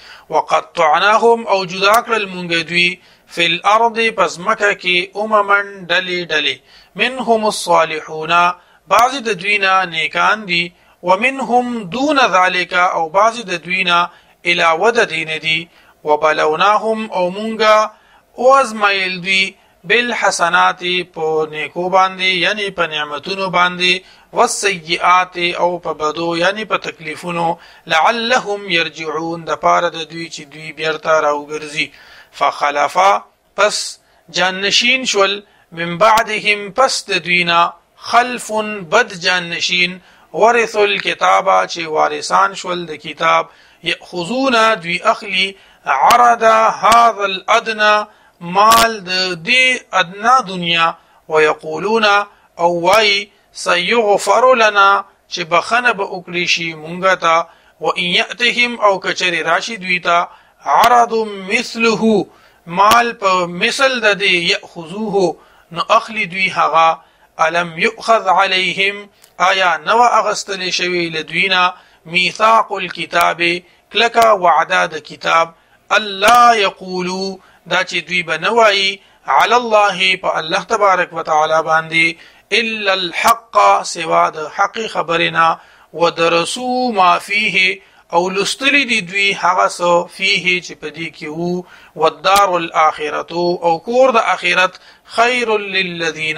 وقطعناهم او جدا کړل مونږ دوی فی الارض پس مکه کې امما ډلې ډلې منهم الصالحون بعض د دوینا نیکان دي ومنهم دون ذلك او بعض د دوینا الى ود دین دي وبلوناهم او مونږه اوزمایل دوی بالحسنات په نیکو باندې یعنی په نعمتونو باندې والسیئات او په بدو یعنی په تکلیفونو لعلهم يرجعون د پاره د دوی چې دوی بیرته راوګرځي فخلفا پس جانشین شول من بعدهم پس د دوینا خلف بد جانشین ورث الكتاب چې وارثان شول د کتاب یاخذون دوی اخلی عرض هذا الادنى مال د دې ادنا دنیا ويقولون او وای سيغفر لنا چې بخنه به وکړي شي مونږ ته وان ياتهم او کچري راشد ویتا عرض مثله مال په مثل د دې ياخذوه نو اخلي دوی هغه الم يؤخذ عليهم آیا نو اغستل شوی لدوینا میثاق الكتاب کلکا وعده د کتاب الله یقولو دا چې دوی بنوای علی الله په الله تبارک وتعالى باندې الا الحق سوا د حق خبرنا ودرسوا ما فيه او لستلی دی دوی هغه سو فيه چې پدې کې وو والدار الاخرته او کور د اخرت خیر للذین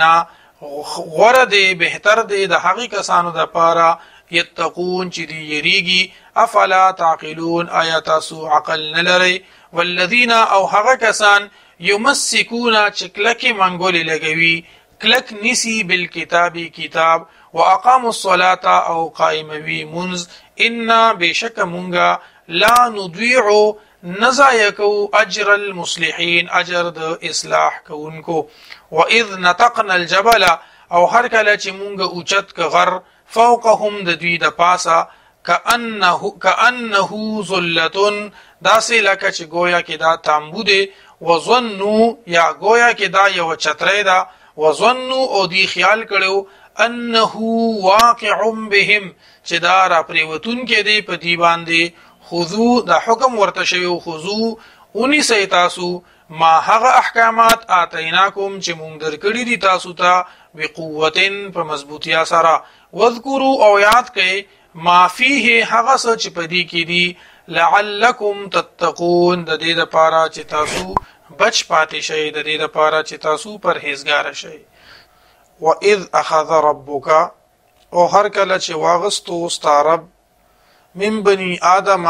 غرد بهتر دی د هغه کسانو د پاره یتقون چې دی یریږي افلا تعقلون آیات سو عقل نلری والذین او هغه کسان یمسکون چکلک منګول لګوي کلک نسی بالکتاب کتاب واقاموا الصلاه او قائموي منز ان بشک مونږه لا نضيع نزایکو اجر المصلحین اجر د اصلاح کوونکو واذ نطقنا الجبل او هر کله چې مونږه اوچت ک غر فوقهم د دوی د پاسه کانه کانه ذلتن داسې لکه چې گویا کې دا تامبو دی وظنوا یا گویا کې دا یو چترې دا وظنوا او دی خیال کړو انه واقع بهم چې دا را پریوتون کې دی په دی باندې خذو دا حکم ورته شوی خذو اونی سي تاسو ما هغه احکامات آتیناکم چې مونږ درکړي دي تاسو ته بقوتن په مضبوطیا سره واذکروا او یاد کړئ ما فيه هغه څه چې پدې کې دي لعلکم تتقون د دې لپاره چې تاسو بچ پاتې شئ د دې لپاره چې تاسو پرهیزګار شئ واذ اخذ ربک او هر کله چې واغستو ستارب من بني آدم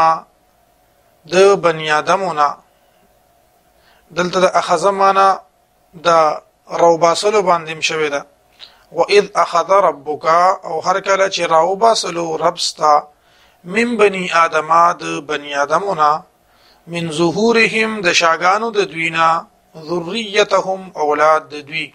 د بني آدمونه دلته د اخذ معنا د روباسلو باندې شوی ده واذ اخذ ربک او هر کله چې روباسلو ربستا من بني آدم د بني آدمونه من ظهورهم د شاګانو د دوینا ذریتهم اولاد د دوی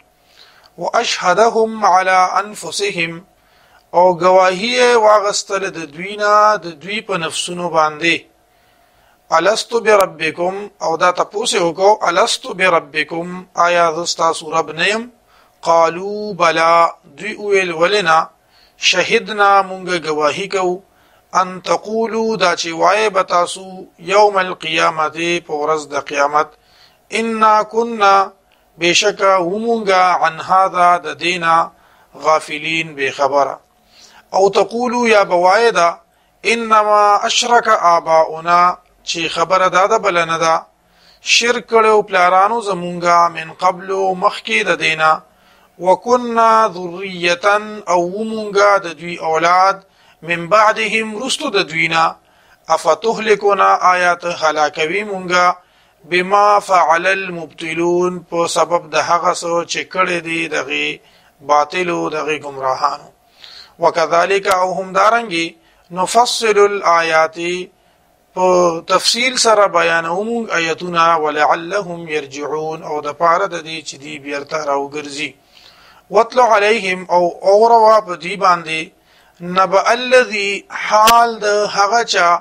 واشهدهم على انفسهم او گواهی واغستل د دوینا د دوی په نفسونو باندې الستو بربکم او دا تاسو وکاو الستو بربکم آیا تاسو رب نیم قالوا بلا دوی ویل ولنا شهدنا مونږ گواهی کو ان تقولوا دا چې وای بتاسو یوم القیامت په ورځ د قیامت انا كنا بشکا ومونږه عن هذا د دینا غافلین به خبره او تقولوا یا بوایدا انما اشرك آباؤنا چې خبره داده بل نه ده شرک کړو پلارانو زمونږه من قبل مخکې د دینا وکنا ذریه او ومونږه د دوی اولاد من بعدهم رستو د دوینا افتهلكنا آیات هلاکوي مونږه بما فعل المبطلون په سبب د هغه څه چې کړي دي دغه باطلو دغه گمراهانو وکذالک او هم دارنګي نفصل الآیات په تفصیل سره بیانوم آیاتنا ولعلهم يرجعون او د پاره د دې چې دی بیرته راوګرځي وطلع عليهم او اوروا په دی باندې نبأ الذي حال د هغه چا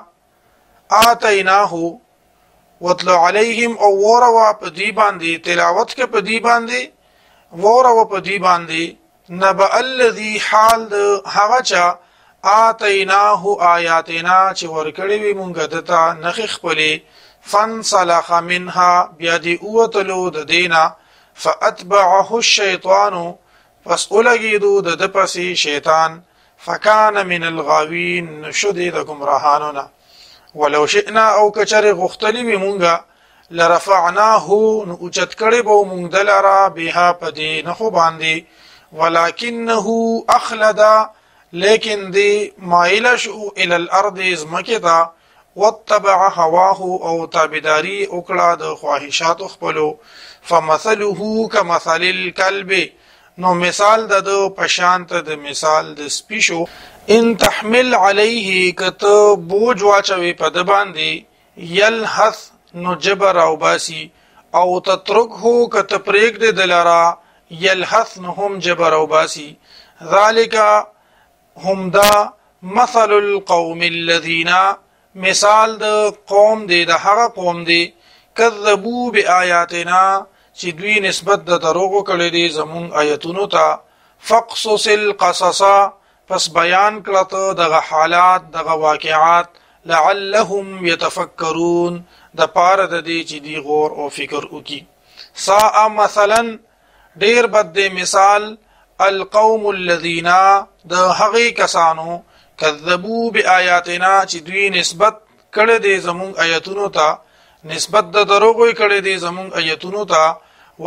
آتیناه وطلع عليهم او اوروا په دی باندې تلاوت کې په دی باندې اوروا په دی باندې نبأ الذي حال د هغه چا آتیناه آیاتنا چې ورکړې وي مونږ دته نخ خپلې فانسلخ منها بیا دی اوتلو د دینا فاتبعه الشیطان پس اولګیدو د د پسې شیطان فکان من الغاوین شدید گمراهانونا ولو شئنا او کچر غختلی وي مونږه لرفعناه نو اوچت کړي به مونږ دلاره بها پدې نخو باندې ولكنه اخلد لیکن دی مایل شو الى الارض زمکتا واتبع هواه او تابداری وکړه د خواهشات خپلو فمثله كمثل الكلب نو مثال د پشانت د مثال د سپیشو ان تحمل عليه کته بوج واچوي په د باندې يلحث نو جبر او باسی او تترکه کته پریک د دلارا يلحث نهم جبر او باسی ذالک هم دا مثل القوم الذين مثال د قوم دی د هغه قوم دی کذبوا بآیاتنا چې دوی نسبت د دروغ کړي دي زمون آیتونو ته فقصص القصص پس بیان کړه دغه حالات دغه واقعات لعلهم يتفکرون د پاره د دې چې دی غور او فکر وکي ساء مثلا ډیر بد مثال القوم الذين د هغه کسانو کذبوا بآیاتنا چې دوی نسبت کړي دي زمون آیتونو ته نسبت د دروغ کړي دي زمون آیتونو ته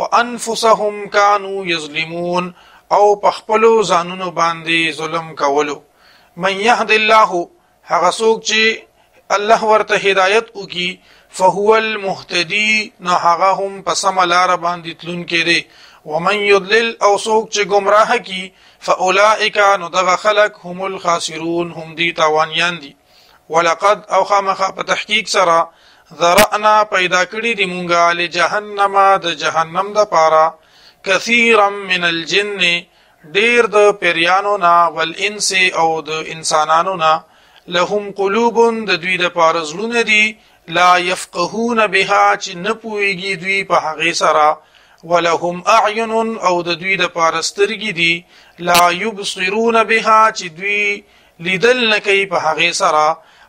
وانفسهم كانوا يظلمون او پخپلو ځانونو باندې ظلم کولو من يهد الله هغه څوک چې الله ورته هدایت وکي فهو المهتدي نه هغه هم په سم لار باندې تلون کړي ومن يضلل او څوک چې گمراه کی فاولئک نو دغه خلق هم الخاسرون هم دي تاوانیان دي ولقد او خامخ په تحقیق سره ذرأنا پیدا کړی دی مونږه له جهنم د جهنم د پاره کثیرا من الجن ډیر د پیریانو نا والانس او د انسانانو نا لهم قلوب د دوی د پاره زړونه دي لا يفقهون بها چې نه پويږي دوی په هغه سره ولهم اعین او د دوی د پاره سترګې دي لا يبصرون بها چې دوی لیدل نه کوي په هغه سره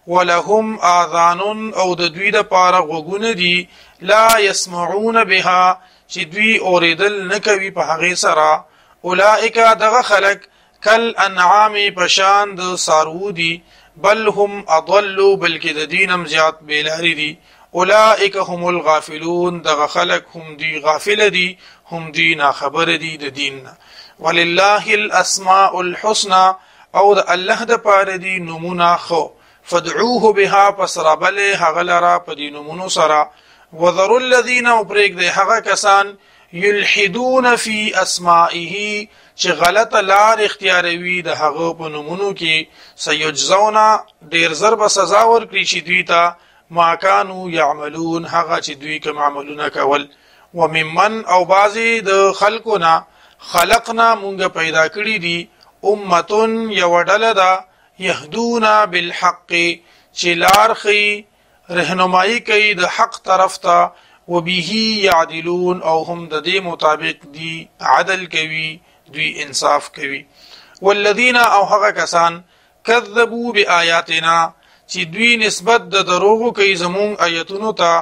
ولهم آذان او د دوی د پاره غوګونه دي لا يسمعون بها چې دوی اوریدل نه کوي په هغه سره اولئک دغه خلق کل انعام پشان د سارو دي بل هم اضلوا بلکې د دینم زیات بیلاری دي اولئک هم الغافلون دغه خلق هم دی غافل دي هم دی نا خبر دي د دین ولله الاسماء الحسنى او د الله د پاره دي نمونه خو فدعوه بها پسرابل هغلرا په دي نمونو سره وذروا الذين وبريك دي هغه کسان یلحدون فی اسمائه چې غلط لار اختیاروي د هغه په نمونو کې سيجزونا ډیر ضرب سزا ورکړي چې دوی ته ما كانوا يعملون هغه چې دوی کوم عملونه کول وممن او بعضی د خلقنا خلقنا مونږ پیدا کړی دي امه یو ډله ده يهدون بالحق چې لار خي رهنمایي کوي د حق طرف ته وبه يعدلون او هم د دې مطابق دي عدل کوي دوی انصاف کوي والذین او هغه کسان کذبوا بآیاتنا چې دوی نسبت د دروغو کوي زمون آیتونو ته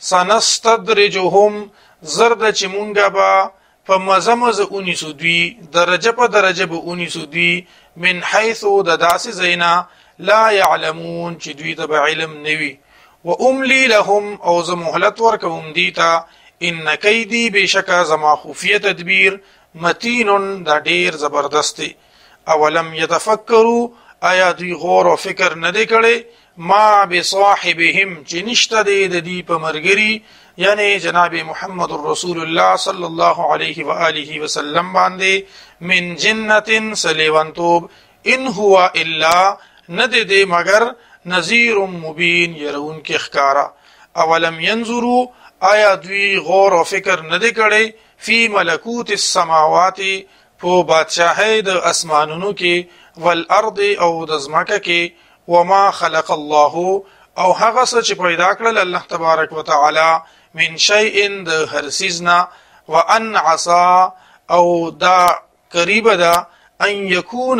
سنستدرجهم زرد چې مونږه با په مزمز اونی سودوی درجه په درجه به اونی سودوی من حيث د داس زینا لا يعلمون چې دوی ته علم نوي واملي لهم او زمهلت ورکوم دیتا ان کیدی بشکا زما خفیه تدبیر متین دا ډیر زبردستی اولم يتفکروا آیا دوی غور او فکر نه دی کړي ما بصاحبهم چې نشته دی د دې په مرګري یعنی جناب محمد رسول الله صلی الله علیه و آله وسلم باندې من جنة سلیوانتوب ان هو الا ندی مگر نذیر مبین يرون کې ښکارا اولم ينظروا آیا دوی غور او فکر نه دی کړي فی ملکوت السماوات په بادشاہی د اسمانونو کې والارض او د زمکه کې وما خلق الله او هغه څه چې پیدا کړل الله تبارک وتعالى من شيء د هر سيزنا وان عصا او دا قریب دا ان يكون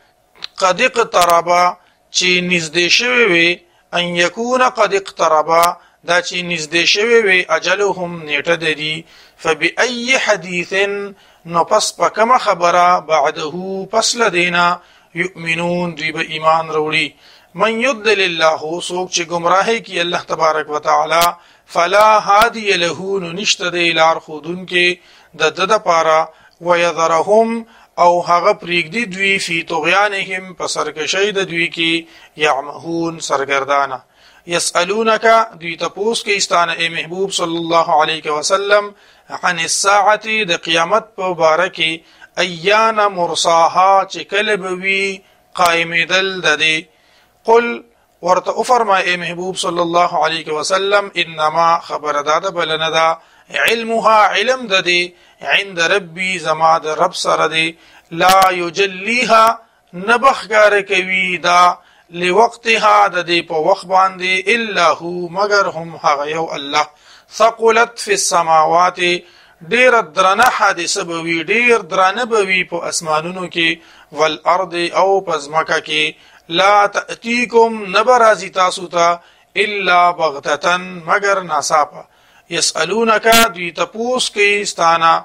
قد اقترب چې نږدې شوی وي ان يكون قد اقترب دا چې نږدې شوی وي اجلهم نیټه دي فبأي حديث نو پس په کومه خبره بعده پس لدینا یؤمنون دوی به ایمان وروړي من يضلل الله سوق چې گمراهي کی الله تبارک وتعالى فلا هادي له نشته دی لار خودون کې د د د پاره ويذرهم او هغه پریګدي دوی فی طغیانهم پسرکشی د دوی کې یعمهون سرګردانه يسالونك دوی تپوس کې استانه ای محبوب صلی الله علیه وسلم عن الساعه د قیامت په باره کې ایان مرصاها چې کله به وی قائمېدل د دې قل ورته فرمای ای محبوب صلی الله علیه وسلم انما خبر داده بلندا علمها علم د دې عند ربي زما د رب سره دی لا یجلیها نبخګار کوي دا لوقتها د دې په وخت باندې الا هو مگر هم هغه یو الله ثقلت فی السماوات ډیر درنه حادثه بوي ډیر درنه بوي په اسمانونو کې والارض او پزماکه کې لا تأتيكم نبرازي تاسو ته الا بغتتن مگر ناصافه يسالونك دوی تپوس کې استانا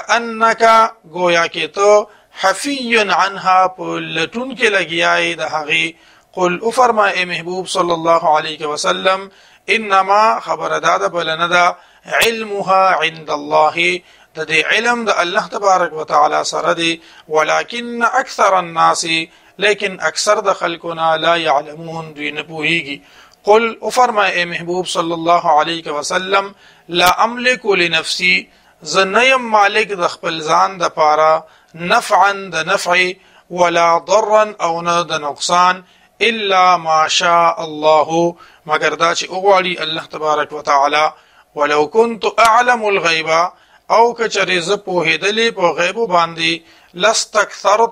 کانک گویا کې ته حفي عنها په لټون کې لګیای د هغه قل افرما ای محبوب صلی الله علیه وسلم انما خبر داده بلندا علمها عند الله د دې علم د الله تبارک وتعالى سره دی ولكن اکثر الناس لیکن اکثر د خلقنا لا يعلمون دوی نه پوهیږي قل افرما ای محبوب صلی الله علیه وسلم لا املك لنفسي زنیم مالک د خپل ځان د پاره نفعا د نفع ولا ضرا او نه د نقصان الا ما شاء الله مگر دا چې اوغواړي الله تبارک وتعالى ولو كنت اعلم الغيب او کچری ز په هدلې په غیب باندې لستكثرت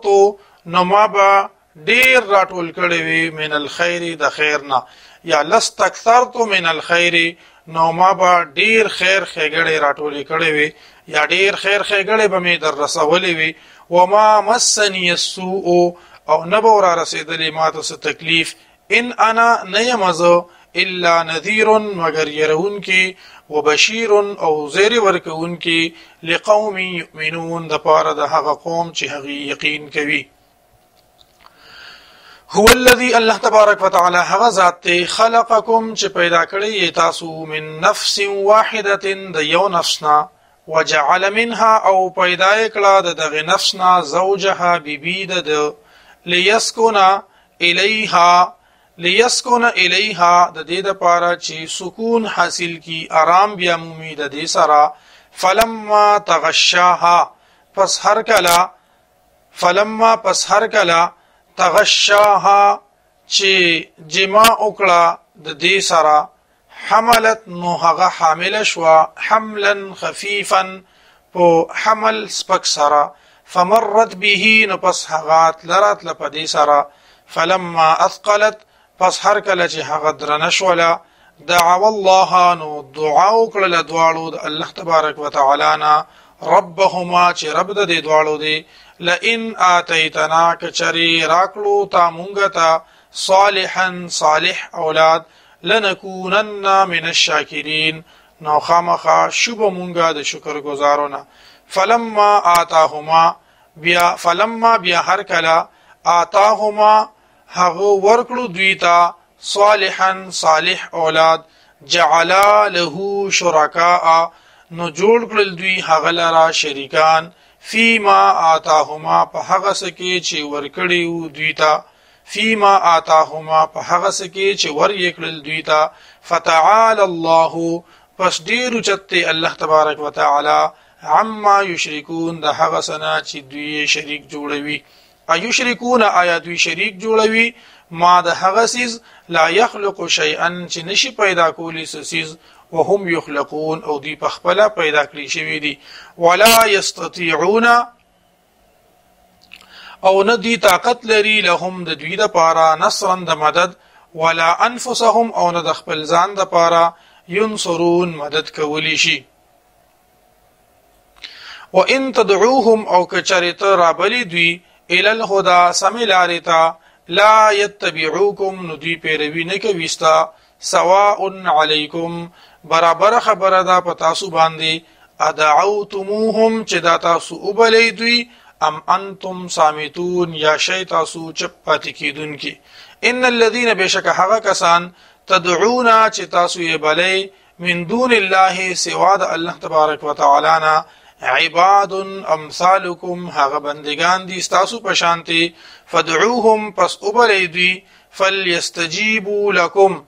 نما ډیر راټول کړي وي من الخير د خیرنا یا لستكثرت من الخير نو ما با ډیر خیر خېګړې راټولې کړي وي یا ډیر خیر خېګړې به مې در رسولې وي وما مسني السوء او نبو را رسیدلې ماته څه تکلیف ان انا نيمز الا نذير مگر يرون کی وبشير او زیر ورکون کی لقوم يؤمنون د پاره د هغه قوم چې هغه یقین کوي. هو الذي الله تبارك وتعالى هغه ذات خلقكم چې پیدا کړی تاسو من نفس واحده د یو نفسنا وجعل منها او پیدا کړه د دغه نفسنا زوجها بیبی د ليسكن الیها ليسكن الیها د دې لپاره چې سکون حاصل کی آرام بیا مومي د دې سره. فلما تغشاها پس هر کلا فلما پس هر کلا تغشاها چې جما وکړه د دې سره حملت نو هغه حامل شو حملا خفيفا په حمل سپک سره. فمرت به نو پس هغه لرات لپدې سره. فلما اثقلت پس هر کله چې هغه درنه شوله دعوا الله نو دعا وکړه دواړو د الله تبارک وتعالى نه ربهما چې رب د دې دواړو دی لئن آتیتنا کچری راکلو تا مونږ ته صالحا صالح اولاد لنکونن من الشاکرین نو خامخا شوب مونږه د شکر گزارونه. فلما آتاهما بیا فلما بیا هر کله آتاهما هغه ورکلو دوی ته صالحا صالح اولاد جعلا له شرکاء نو جوړ کړل دوی هغه لرا شریکان فيما آتاهما په هغه سکه چې ورکړیو دوی ته فيما آتاهما په هغه سکه چې ور یکړل دوی ته. فتعالى الله پس ډیر چته الله تبارک وتعالى عما یشرکون د هغه سنا چې دوی شریک جوړوي. ایشرکون آیا دوی شریک جوړوي ما د هغه سیز لا يخلق شيئا چې نشي پیدا کولی سیز وهم يخلقون او دی په خپل پیدا کړی شوی دي. ولا يستطيعون او نه دی طاقت لري لهم د دوی د پاره نصرا د مدد ولا انفسهم او نه د خپل ځان د پاره ينصرون مدد کولی شي. وان تدعوهم او کچریت رابلی دوی الى الهدى سملارتا لا يتبعوكم ندی پیروی نکويستا سواء علیکم برابر خبره ده په تاسو باندې ادعوتموهم چې دا تاسو وبلې دوی ام انتم صامتون یا شی تاسو چپ پاتې کیدونکي. ان الذين بشک هغه کسان تدعون چې تاسو یې بلې من دون الله سوا د الله تبارک وتعالى نه عباد امثالکم هغه بندگان دي تاسو په شانتي. فدعوهم پس وبلې دوی فليستجيبوا لكم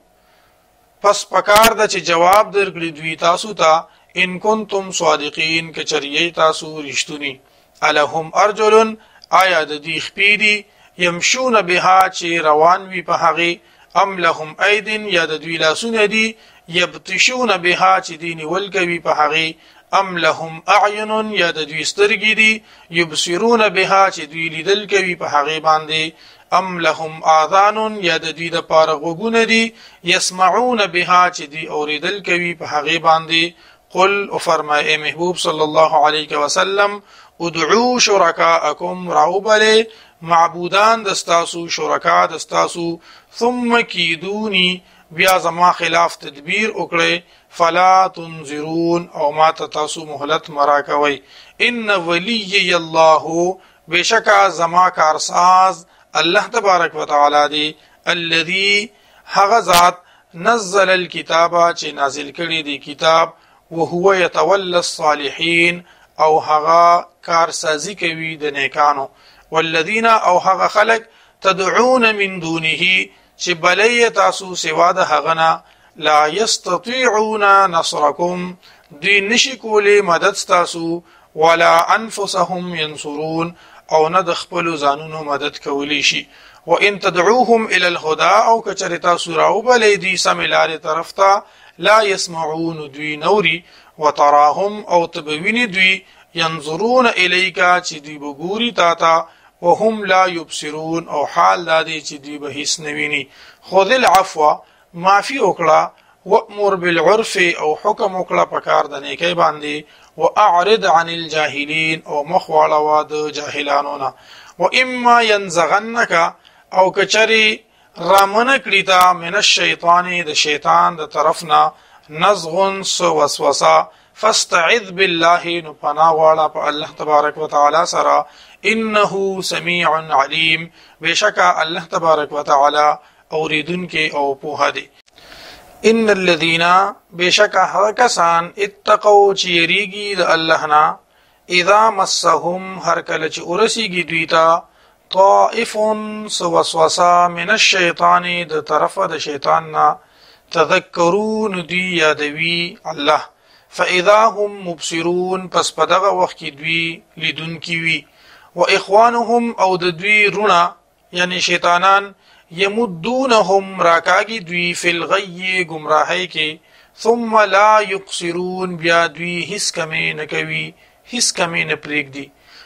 پس پکار د چې جواب درکړي دوی تاسو ته ان کنتم صادقین کچریه تاسو رښتونی. الهم ارجل آیا د دې خپېدي يمشون بها چې روان وي په هغه ام لهم ايدن یا د دوی لاسونه دي يبطشون بها چې دین ول کوي په هغه ام لهم اعین یا د دوی سترګې دي يبصرون بها چې دوی لیدل کوي په هغه باندې ام لهم آذان یا د دوی د پاره غوګونه دي يسمعون بها چې دوی اوریدل کوي په هغه باندې. قل او فرمای محبوب صلی الله علیه وسلم ادعوا شرکاءکم راوبل معبودان دستاسو شرکا دستاسو ثم کیدونی بیا زما خلاف تدبیر وکړي فلا تنذرون او ما تاسو مهلت مرا کوي. ان ولی الله بشکا زما کارساز الله تبارک وتعالى دی الذي هغه ذات نزل الكتاب چې نازل کړي دی کتاب وهو يتولى الصالحين او هغه کارسازی کوي د نیکانو. والذین او هغه خلق تدعون من دونه چې بلې تاسو سوا د هغه نه لا يستطيعون نصركم دوی نشي کولی مدد تاسو ولا انفسهم ينصرون او نه د خپل ځانونو مدد کولی شي. وان تدعوهم الى الهدى او کچرتا سوراو بلې دي سملار طرف ته لا يسمعون دوی نوري وتراهم او تبوینی دوی ينظرون الیک چې دوی بګوري تا تا وهم لا يبصرون او حال دادی چې دوی به هیڅ نویني. خذ العفو معفي وکړه وامر بالعرف او حکم وکړه پکار د نیکی باندې واعرض عن الجاهلين او مخواړه د جاهلانو نه. واما ينزغنك او کچری رامن کړی تا من الشیطان د شیطان د طرفنا نزغ سو وسوسه فاستعذ بالله نو پناه غواړه په الله تبارک وتعالى سره انه سميع عليم بشکا الله تبارک وتعالى اوریدونکې او پوهه دی. ان الذين بشکا هغه کسان اتقوا چې یریږي د الله نه اذا مسهم هر کله چې ورسیږي دوی ته طائف وسوسه من الشیطان د طرفه د شیطان نه تذکرون دوی یادوي الله فاذا هم مبصرون پس په دغه وخت کې دوی لیدونکي وي واخوانهم او د دوی رونه یعنی شیطانان یمدونهم راکاږي دوی فی الغی گمراهی کې ثم لا یقصرون بیا دوی هیڅ کمی نه کوي هیڅ کمی نه پرېږدي.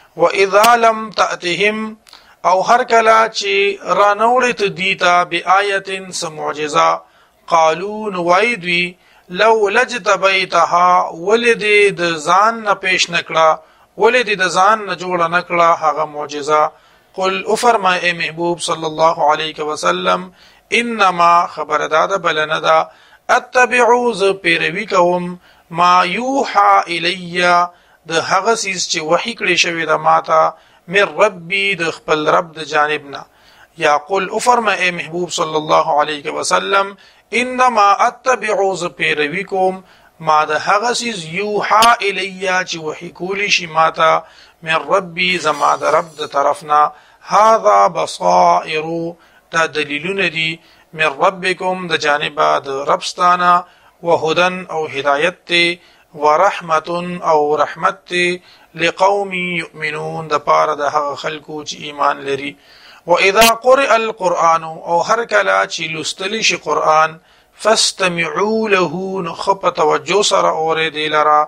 واذا لم تأتهم او هر کله چې رانوړې ته دوی ته بآیة څه معجزه قالو نو وایي دوی لو لجتبیتها ولې د ځان نه پیش نکړه ولې د ځان نه جوړه نکړه هغه معجزه. قل افرما اے محبوب صلی الله علیه وسلم انما خبرداد بلندا اتبعو ز پیروی کوم ما یوحى الی د هغه سیس چې وحی کړی شوی د ماته من ربی د خپل رب د جانبنا. یا قل افرما اے محبوب صلی الله علیه وسلم انما اتبعو ز پیروی کوم ما د هغه سیس یوحى الی چې وحی کولی شي ماته من ربی زما د رب د طرفنا. هذا بصائر دا دلیلونه دي من ربکم د جانبه د ربستانه وهدن او هدایت ته ورحمت او رحمت ته لقوم یؤمنون د پاره د هغه خلکو چې ایمان لري. واذا قرئ القرآن او هر کله چې لوستل شي قرآن فاستمعوا له نخپ توجه سره اورېدل لرا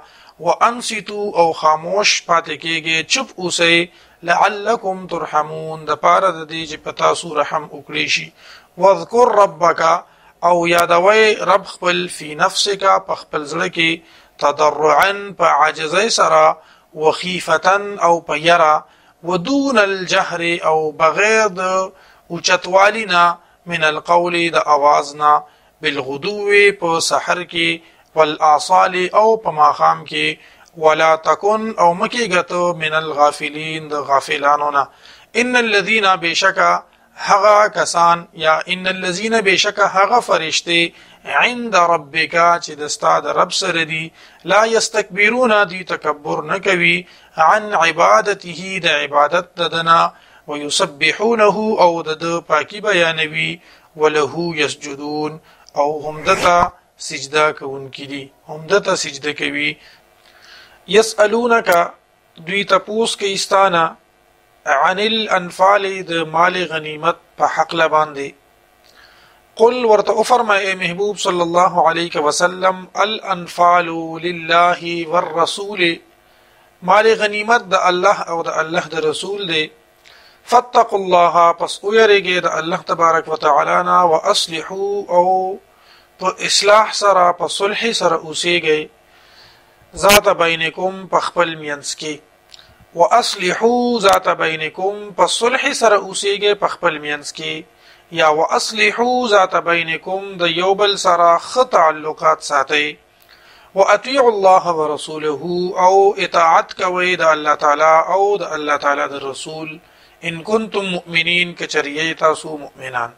وانصتوا او خاموش پاتې کېږي چپ اوسئ لعلکم ترحمون د پاره د دې چې پتا سو رحم وکړي شي. واذكر ربک او یادوي رب خپل فی نفسک په خپل ځل کې تضرعا په عاجزۍ سره وخیفه او په یرا ودون الجهر او بغیر د اوچتوالینا من القول د اوازنا بالغدو په سحر کې والاصال او په ماخام کې ولا تكن او مکیګتو من الغافلین د غافلانونا. ان الذين بشکا هغه کسان یا ان الذين بشکا هغه فرشتي عند ربک چې د استاد رب سره دي لا یستكبرون دي تکبر نکوي عن عبادته د عبادت ددنا ويسبحونه او د پاکي بیانوي وله يسجدون او هم دته سجده کوونکي دي هم دته سجده کوي. یسألونک دوی تپوس کې استانه عن الانفال د مال غنیمت په حق لباندې. قل ورته فرما اے محبوب صلی الله علیه وسلم الانفال لله والرسول مال غنیمت د الله او د الله د رسول دی. فاتقوا الله پس اوریږي د الله تبارک وتعالى نا واصلحوا او په اصلاح سره په صلح سره اوسېږي ذات بینکم په خپل مینس کې واصلحوا ذات بینکم په صلح سره اوسېږي په خپل مینس کې یا واصلحوا ذات بینکم د یو بل سره خ تعلقات ساتي. واطيعوا الله ورسوله او اطاعت کوي د الله تعالی او د الله تعالی د رسول ان کنتم مؤمنین کچریه تاسو مؤمنان.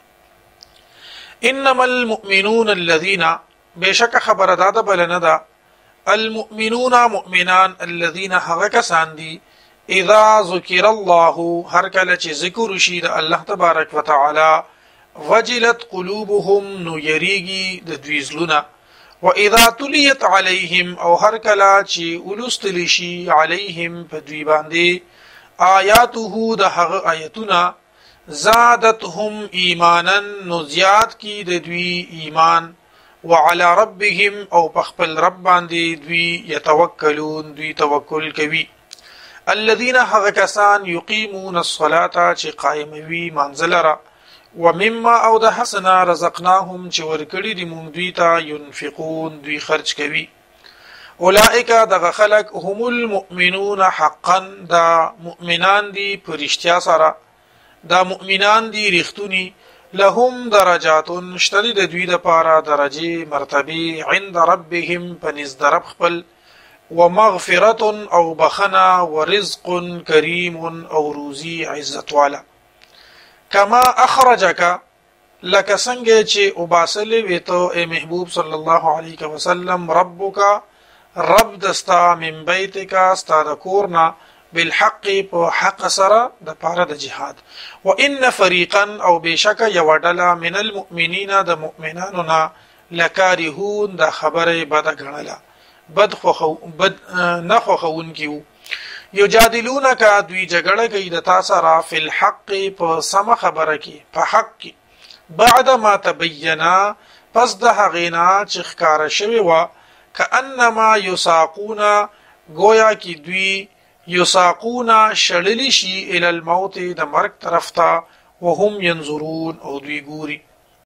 انما المؤمنون الذين بشک خبرداد بلندا المؤمنون مؤمنان الذين هغه کسان دي اذا ذکر الله هر کله چې ذکر شي د الله تبارک وتعالى وجلت قلوبهم نو یریږي د دوی زلونه واذا تليت عليهم او هر کله چې ولستل شي عليهم په دوی باندې آیاته د هغه آیتونه زادتهم ایمانا نو زیات کی د دوی ایمان وعلى ربهم او پخپل رب باندې دوی يتوکلون دوی توکل کوي. الذين هغه کسان يقيمون الصلاه چې قائموي منزلره ومما او د حسنا رزقناهم چې ورکړي دي مونږ دوی ته ينفقون دوی خرج کوي. اولئک دغه خلق هم المؤمنون حقا دا مؤمنان دي پرشتیا سره دا مؤمنان دي رښتونی لهم درجات شتری د دوی د پاره درجه مرتبه عند ربهم پنځ درب خپل ومغفرة او بخنا ورزق كريم او روزي عزت والا كما اخرجك لك څنګه چې وباسلې وته اے محبوب صلی الله علیه وسلم ربک رب دستا من بیتک استاد کورنا بالحق په حق سره د پاره د جهاد وان فريقا او بشک یوډلا من المؤمنین د مؤمنانو نا لکارهون د خبره بد غنلا بد خو بد نه خوون کیو یجادلونک دوی جګړه کوي د تاسو را فی الحق په سم خبره کې په حق کې بعد ما تبینا پس د هغینا چې ښکارا شوی و کانما یساقونا گویا کی دوی یساقونا شړلی شي ال الموت د مرګ طرف ته وهم ينظرون او دوی ګوري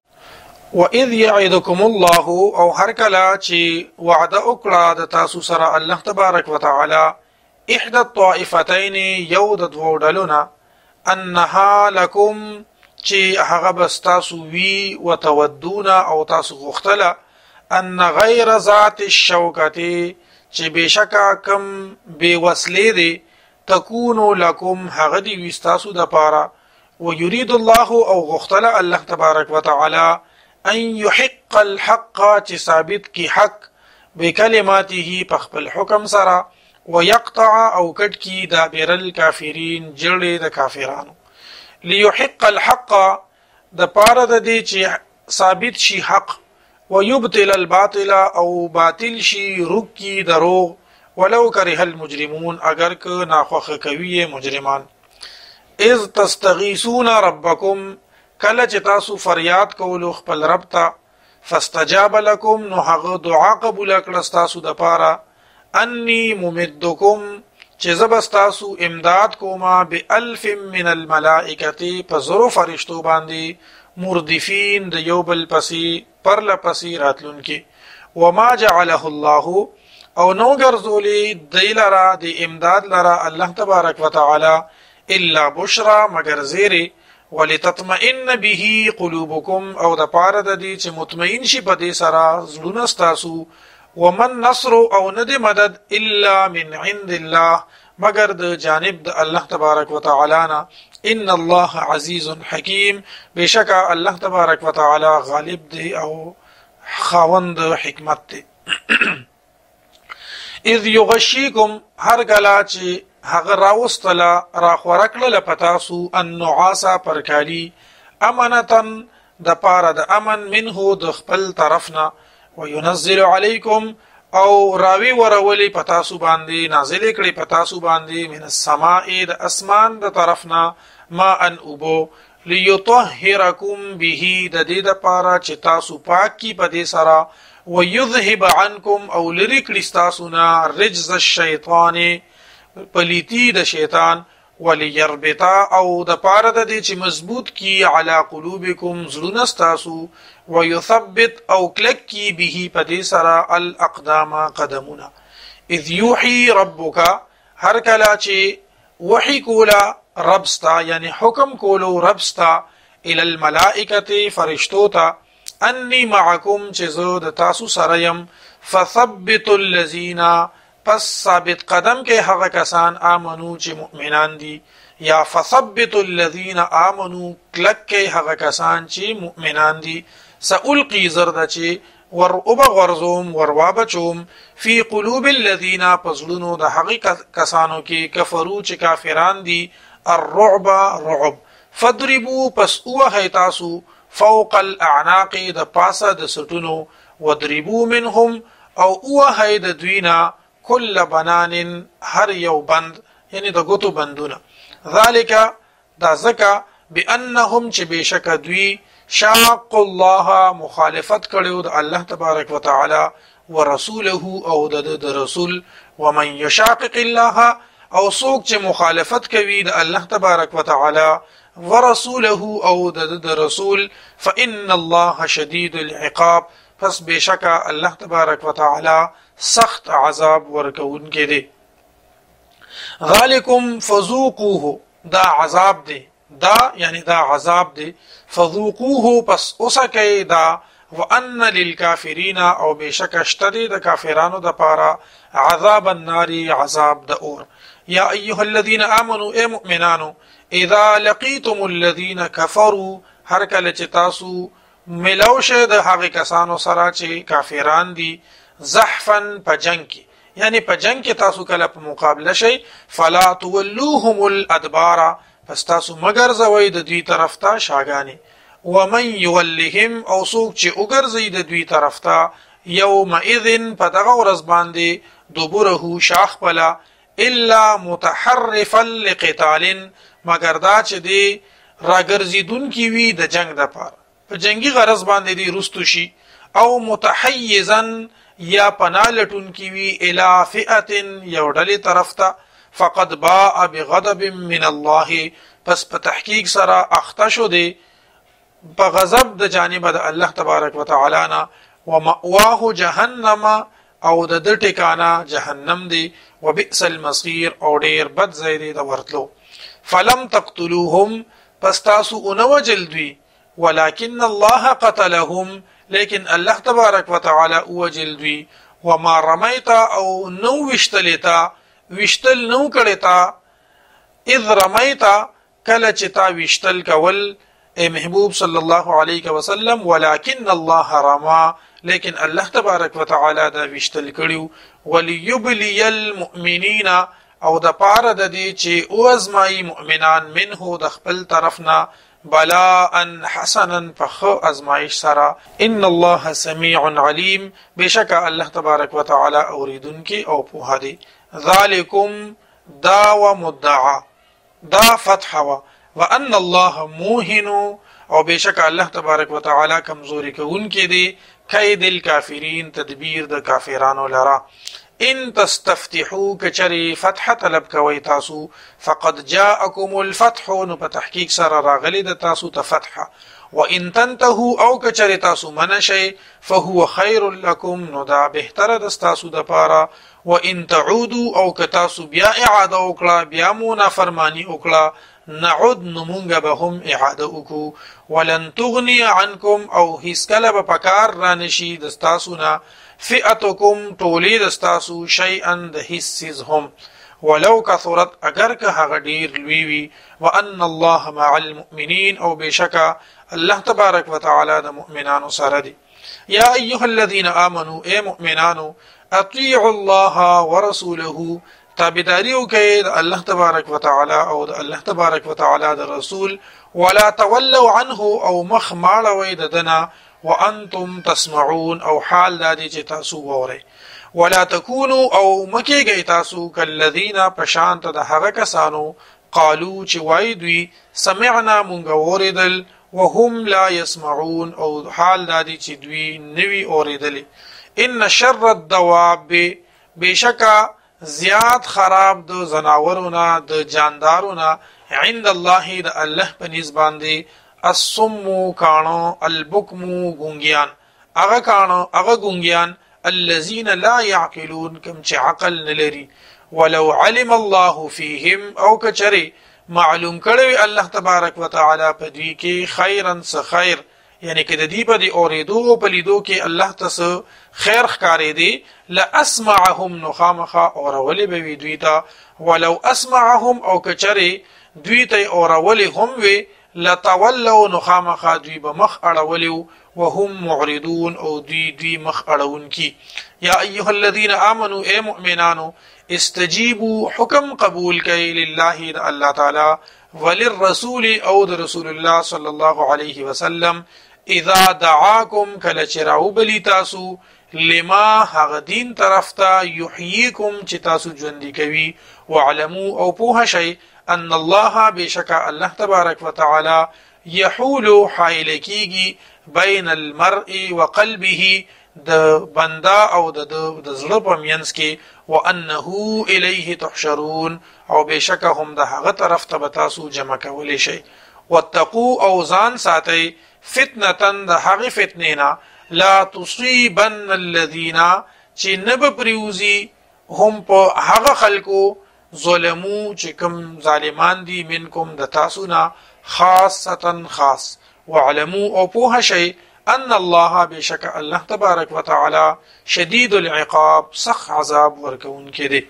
واذ يعدكم الله او هر کله چې وعده وکړه د تاسو سره الله تبارک وتعالى احدى الطائفتين يود دو ډلونه انها لكم چې هغه بس تاسو وی وتودون او تاسو غختله ان غیر ذات الشوکته چې بشکا کم بے وسلې دي تكون لكم هغه دی وستاسو د پاره ويريد الله او غختله الله تبارک وتعالى ان يحق الحق چې ثابت کی حق بکلماته په خپل حکم سره ويقطع او کټ کی دابر الکافرین جړې د کافرانو ليحق الحق د پاره د دې چې ثابت شي حق ويبطل الباطل او باطل شي رکی دروغ ولو كره المجرمون اگر که ناخوخه کوي مجرمان اذ تستغيثون ربكم کله چې تاسو فریاد کولو خپل رب ته فاستجاب لكم نو هغه دعا قبول کړه تاسو د پاره انی ممدکم چې زبستاسو امداد کوما بالف من الملائکه پزرو فرشتو باندې مردفین د یوبل پسی پر لپسی راتلونکي وما جعله الله او نو ګرځولې دیلرا د امداد لرا الله تبارک وتعالى الا بشرا مگر زیره ولتطمئن به قلوبكم او د پاره د دې چې مطمئن شي په دې سره زړونه تاسو ومن نصر او ند مدد الا من عند الله مگر د جانب د الله تبارک وتعالى نه ان الله عزيز حكيم بشکا الله تبارک وتعالى غالب دی او خاوند حکمت دی اذ یغشیکم هر کلا چې هغه راوستله را خورکله پتاسو النعاسا پرکالی امانتن د پاره د امن منه د خپل طرفنا وينزل عليكم او راوی ورولی پتاسو باندې نازل کړي پتاسو باندې من السماء د اسمان د طرفنا ما ان ابو ليطهركم به د دې د پاره چې تاسو پاک کی په دې سره ويذهب عنكم او لری کړي تاسو نه رجز الشیطان پلیتی د شیطان وليربطا او د پاره د دې چې مضبوط کی علی قلوبکم زړونه تاسو ويثبت او کلک کی به په دې سره الاقدام قدمونه اذ یوحي ربک هر کله چې وحی کولا ربستا یعنی حکم کولو ربستا الى الملائکه فرشتو ته انی معکم چې زه د تاسو سره يم فثبتوا الذين پس ثابت قدم کې هغه کسان امنو چې مؤمنان دي یا فثبتوا الذين امنوا کلک کې هغه کسان چې مؤمنان دي سألقي زرد چې ور وبغرزوم ور وابچوم فی قلوب الذين پزړونو د هغه کسانو کې کفرو چې کافران دي الرعب رعب فضربوا پس اوه تاسو فوق الاعناق د پاسه د سټونو وضربوا منهم او اوه د دوینا کل بنان هر یو بند یعنی د غوتو بندونه ذالک دا زکا بانهم چې بشک دوی شاق الله مخالفت کړو د الله تبارک وتعالى ورسوله او د رسول ومن يشاقق الله او څوک چې مخالفت کوي د الله تبارک وتعالى ورسوله او د رسول فان الله شديد العقاب پس بشکا الله تبارک وتعالى سخت عذاب ورکون کې دي ذالکم فذوقوه دا عذاب دی دا یعنی دا عذاب دی فذوقوه پس اوسکئ دا وان للکافرین او بشک اشتدی د کافرانو د پاره عذاب النار عذاب د اور یا ایها الذین آمنوا ای مؤمنانو اذا لقیتم الذین کفروا هر کله چې تاسو ملو شه د هغه کسانو سره چې کافران دي زحفا په جنگ کې یعنی په جنگ کې تاسو کله په مقابله شئ فلا تولوهم الادبار پس تاسو مگر زوی د دوی طرف ته شاګانی ومن يولهم او سوق چې وګرځي د دوی طرف ته یومئذ په دغه ورځ باندې دوبره شاخ پلا الا متحرفا لقتال مگر دا چې دی راګرځیدون کی وی د جنگ د پاره په جنگي غرض باندې دی رستو شي او متحيزا یا پنالټون کی وی الی فئه یو ډلې طرف ته فقد باء بغضب من الله پس په تحقیق سره اخته شو دی په غضب د جانب د الله تبارک وتعالى نه ومأواه جهنم او د د ټکانا جهنم دی وبئس المصير او ډیر بد ځای دی د ورتلو فلم تقتلوهم پس تاسو اونوجل دوی ولكن الله قتلهم لیکن الله تبارک وتعالى اوجل دوی وما رميت او نو وشتلتا وشتل نو کړتا اذ رميت کله چې تا وشتل کول اے محبوب صلی الله علیه وسلم ولكن الله رمى لیکن الله تبارک وتعالى دا وشتل کړیو وليبلي المؤمنین او د پاره د دې چې او ازمای مؤمنان منه د خپل طرفنا بلاء حسنا فخ ازمایش سرا ان الله سميع عليم بشک الله تبارک وتعالى اوریدن کی او په هدي ذالکم دا ومدعا دا فتح و وان الله موهن او بشک الله تبارک وتعالى کمزوری کون کی دی کید الکافرین تدبیر د کافرانو لرا ان تستفتحوا کچری فتح طلب کوي تاسو فقد جاءكم الفتح نو په تحقیق سره راغلی د تاسو ته فتح وان تنتهوا او کچری تاسو منشئ فهو خير لكم نو دا بهتره د تاسو د پاره وان تعودوا او ک تاسو بیا اعاده وکړه بیا مو فرمانی وکړه نعود نمونګه به هم اعاده وکړو ولن تغني عنكم او هیڅ کله به پکار را نشي د تاسو نه فئتکم تولید استاسو شیئا د حسیز هم ولو کثرت اگر که هغه ډیر لوی وي وان الله مع المؤمنین او بشکا الله تبارک وتعالى د مؤمنانو سره دی یا ایها الذين امنوا ای مؤمنانو اطیعوا الله ورسوله تابعداریو کوي د الله تبارک وتعالى او د الله تبارک وتعالى د رسول ولا تولوا عنه او مخ ماړوي ددنه وانتم تسمعون او حال دادی چې تاسو ووري ولا تكونوا او مکیږئ تاسو کلذین پشانت د هغه کسانو قالو چې وای دوی سمعنا مونږ اوریدل وهم لا يسمعون او حال دادی چې دوی نوی اوریدل ان شر الدواب بشکا زیاد خراب د زناورونه د جاندارونه عند الله د الله په نسبت باندې الصم کانو البکم گونگیان اغا کانو اغا گونگیان الذين لا يعقلون کم چه عقل نلری ولو علم الله فيهم او کچری معلوم کړي الله تبارک وتعالى پدوی کې خیرا س خیر یعنی کې د دې په دی اوریدو په لیدو کې الله تاسو خیر ښکارې دی لا اسمعهم نخامخه اورول به وی دوی ته ولو اسمعهم او کچری دوی ته اورول هم وی لتولوا نخامخا دوی بمخ اړولیو وهم معرضون او دوی دوی مخ اړون کی یا ایها الذين امنوا ای مؤمنانو استجیبوا حکم قبول کئ لله د الله تعالی وللرسول او د رسول الله صلی الله علیه وسلم اذا دعاکم کله چراو بلی تاسو لما هغه دین طرف ته یحییکم چې تاسو ژوند کوي وعلموا او پوه شئ ان الله بشکا الله تبارک وتعالى يحول حائل کیږي بین المرء وقلبه د بندا او د زړه په منځ کې وانه الیه تحشرون او بشکا هم د هغه طرف ته تاسو جمع کولې شي واتقوا او ځان ساتي فتنه د هغه فتنه لا تصيبن الذين چې نب پریوزي هم په هغه خلکو ظلمو چې کوم ظالمان دي منکم د تاسو نه خاصة خاص. واعلموا او پوه شي ان الله بشک الله تبارک وتعالى شدید العقاب سخ عذاب ورکون کړي.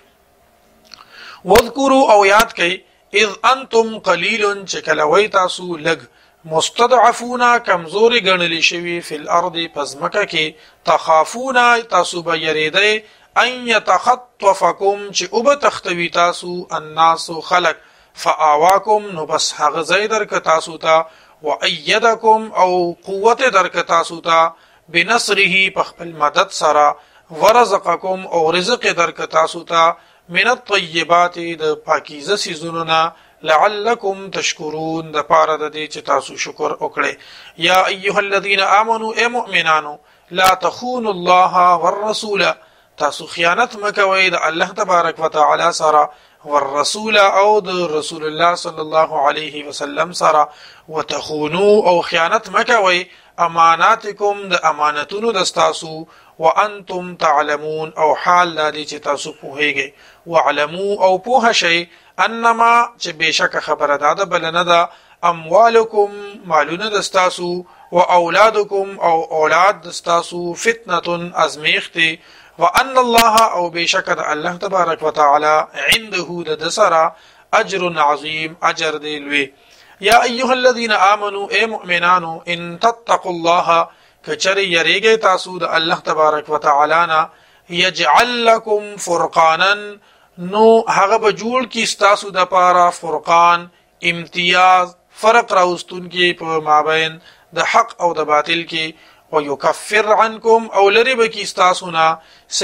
واذکروا او یاد کئ اذ انتم قلیل چکلوی تاسو لگ مستضعفون کمزوری گنلی شوی فی الارض پزمکه کی تخافون تاسو بیریده ان یتخطفکم چی اوب تختوی تاسو الناس خلق فآواکم نو بس حق زیدر کتاسو تا و ایدکم او قوت در کتاسو تا بنصره پخپل مدد سرا ورزقکم او رزق در کتاسو تا من الطیبات د پاکیزه سیزوننا لعلکم تشکرون د پاره د دې چې تاسو شکر وکړئ. یا ایها الذین آمنوا ای مؤمنانو لا تخونوا الله والرسول تاسو خیانت مکوئ د الله تبارک وتعالى سره والرسول او د رسول الله صلی الله علیه وسلم سره وتخونوا او خیانت مکوئ اماناتکم د امانتونو د تاسو وانتم تعلمون او حال د چې تاسو پوهیږئ. واعلموا او پوه شئ انما چې بشک خبره ده بل نه ده اموالکم مالونه د تاسو و اولادکم او اولاد د تاسو فتنه ازمیخته وان الله او بشک د الله تبارک وتعالى عنده د سرا اجر عظیم اجر دی لوی. یا ایها الذین آمنوا ای مؤمنانو ان تتقوا الله کچری یریږئ تاسو د الله تبارک وتعالى نه یجعل لكم فرقانا نو هغه به جوړ کی ستاسو د پاره فرقان امتیاز فرق راوستون کې په مابین د حق او د باطل کې ويكفر عنكم او لری به کی ستاسو نه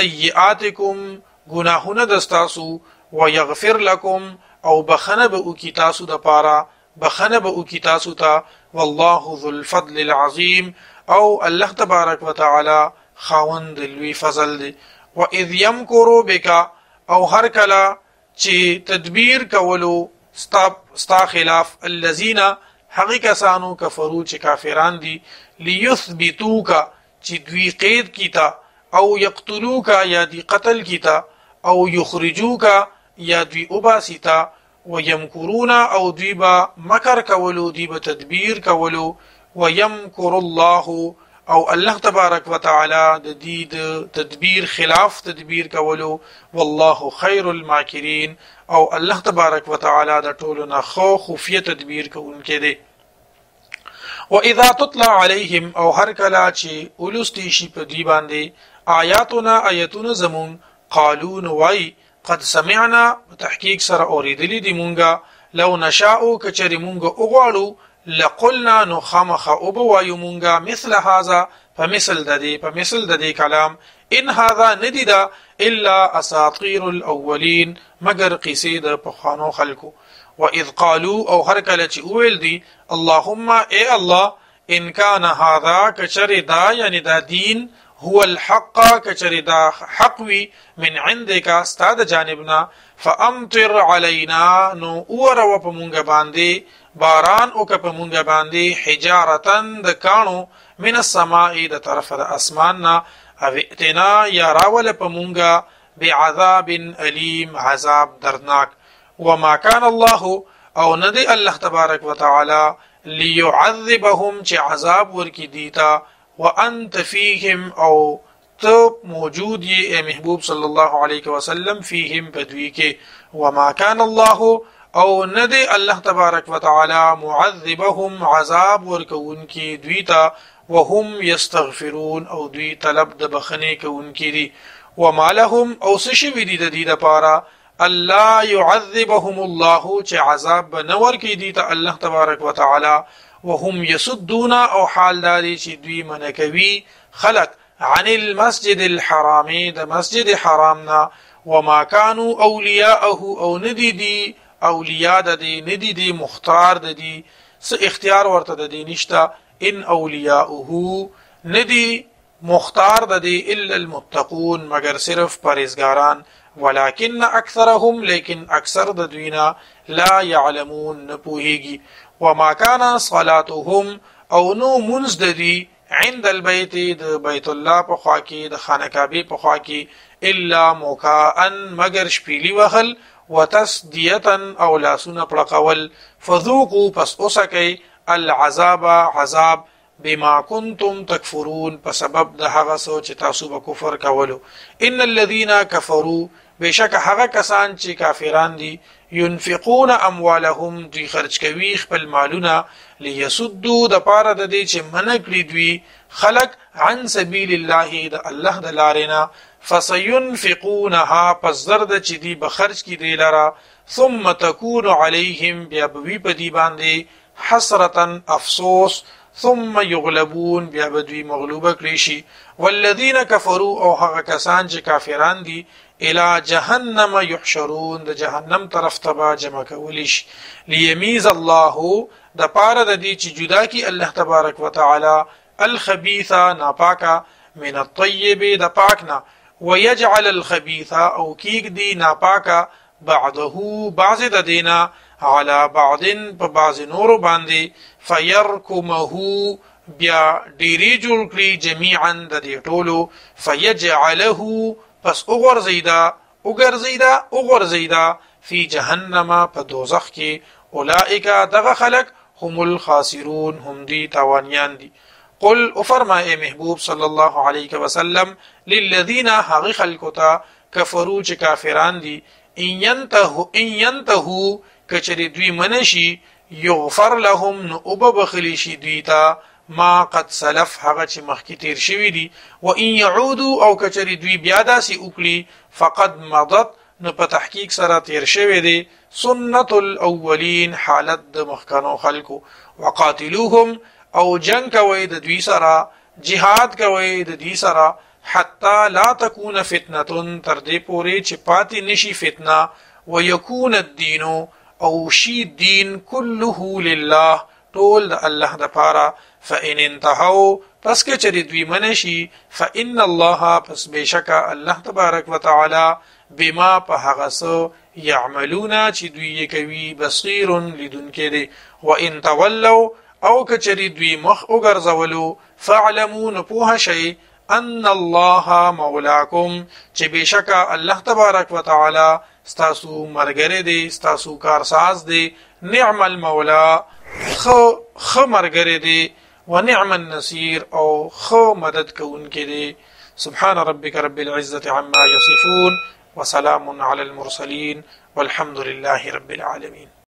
سیئاتکم گناهونه د ستاسو ويغفر لكم او بخنه به او کی تاسو د پاره بخنه به او کی تاسو ته والله ذو الفضل العظیم او الله تبارک وتعالى خاوند لوی فضل دی. واذ يمكروا بك او هر کلا چې تدبیر کولو ستا, ستا خلاف الذين حقی کسانو کفرو چې کافران دي لیثبتوک چې دوی قید کیتا او یقتلوک یا دی قتل کیتا او یخرجوک یا دوی اباسیتا ويمكرون او دوی با مکر کولو دوی با تدبیر کولو ويمكر الله او الله تبارک وتعالى د دې د تدبیر خلاف تدبیر کولو والله خير الماکرین او الله تبارک وتعالى د ټولو نه خو خفیه تدبیر کوونکی دی. واذا تطلع عليهم او هر کلا چې ولستی شي په دی باندې آیاتنا آیاتونه زمون قالون وای قد سمعنا تحقیق سره اوریدلی دی مونږه لو نشاء کچری مونږه وغواړو لقلنا نخمخ وبوایو مونږه مثل هذا فمثل ددی فمثل ددی کلام ان هذا ندیدا الا اساطیر الاولین مگر قصید پخوانو خلقو. واذ قالوا او هر کله چې ویل دی اللهم اے الله ان كان هذا کچری دا یعنی دا دین هو الحق کچری دا حق وی من عندك استاد جانبنا فامطر علينا نو اور و پمونګه باندې باران او کپ مونږه باندې حجارتن د کانو من السماء د طرف د اسمان نا او اتنا یا راول پمونګه بعذاب الیم عذاب دردناک. وما كان الله او ندی الله تبارک وتعالى ليعذبهم چ عذاب ورکی دیتا وانت فيهم او تو موجود یہ محبوب صلی الله علیه وسلم فيهم بدوی کې. وما كان الله او ندی الله تبارک وتعالى معذبهم عذاب ورکون کی دویتا وهم يستغفرون او دوی طلب د بخنه کون کی دی. وما لهم او سشوی دی د دې لپاره الله يعذبهم الله چې عذاب بنور کی دیتا الله تبارک وتعالى وهم يصدون او حال داری چې دوی منکوي خلق عن المسجد الحرام د مسجد حرامنا وما كانوا اولیاءه او ندی دی اولیاء د دې ندی دی مختار د دې س اختیار ورته د دې نشتا ان اولیاءه ندی مختار د دې الا المتقون مگر صرف پرهیزګاران ولكن اکثرهم لیکن اکثر د دوینا لا يعلمون نپوهیږي. وما كان صلاتهم او نو منز د دې عند البيت د بیت الله په خوا کې د خانه کعبه په خوا کې الا مکاء مگر شپېلی وهل وتسدیه او لاسونه پړقول فذوقوا پس اوسکئ العذاب عذاب بما كنتم تکفرون په سبب د هغه څه چې تاسو به کفر کولو ان الذين كفروا بشک هغه کسان چې کافران دي ينفقون اموالهم دوی خرج کوي خپل مالونه ليسدوا د پاره د دې چې منکړي دوی خلق عن سبيل الله د الله د لارنا فسينفقونها پس زرد چې دی بخرج کی دی لرا ثم تكون عليهم بیا بوی په دی باندې حسرتا افسوس ثم يغلبون بیا بدوی مغلوبه کړي شي والذین كفروا او هغه کسان چې کافران دي الى جهنم يحشرون د جهنم طرف ته جمع کولی شي ليميز الله د پاره د دې چې جدا کی الله تبارک وتعالى الخبيث ناپاکا من الطيب د پاکنا ويجعل الخبيث او کیک دی ناپاکا بعضه بعض د دینا على بعض په بعض نور باندې فيركمه بیا ډیری جوړ کړي جميعا د دې ټولو فيجعله پس وګرځیدا وګرځیدا وګرځیدا فی جهنم په دوزخ کې اولئک دغه خلق هم الخاسرون هم دی تاوانیان دي قل افرما اے محبوب صلی الله علیه وسلم للذین حق خلقتا کفروا چې کافران دي ان ينتهوا ان ينتهوا کچری دوی منشي یغفر لهم نو وبخلی شي دویتا ما قد سلف هغه چې مخکې تیر شوی دي و ان يعودوا او کچری دوی بیا داسې وکړي فقد مضت نو په تحقیق سره تیر شوی دي سنت الاولین حالت د مخکانو خلقو وقاتلوهم او جنگ کوي د دوی سره جهاد کوي د دوی سره حتا لا تكون فتنه تر دې پورې چې پاتې نشي فتنه ويكون الدين او شي دین كله لله طول د الله د پاره فإن انتهوا پس که چری دوی منشي فإن الله پس بشک الله تبارک وتعالى بما په هغه څه يعملون چې دوی کوي بصير لدونکې دي وإن تولوا او که چری دوی مخ وګرځولو فاعلموا نپوه شي ان الله مولاکم چې بشک الله تبارک وتعالى ستاسو مرګره دي ستاسو کارساز دي نعم المولا خو خو مرګره دي ونعم النصير او خو مدد كون كده سبحان ربك رب العزة عما يصفون وسلام على المرسلين والحمد لله رب العالمين.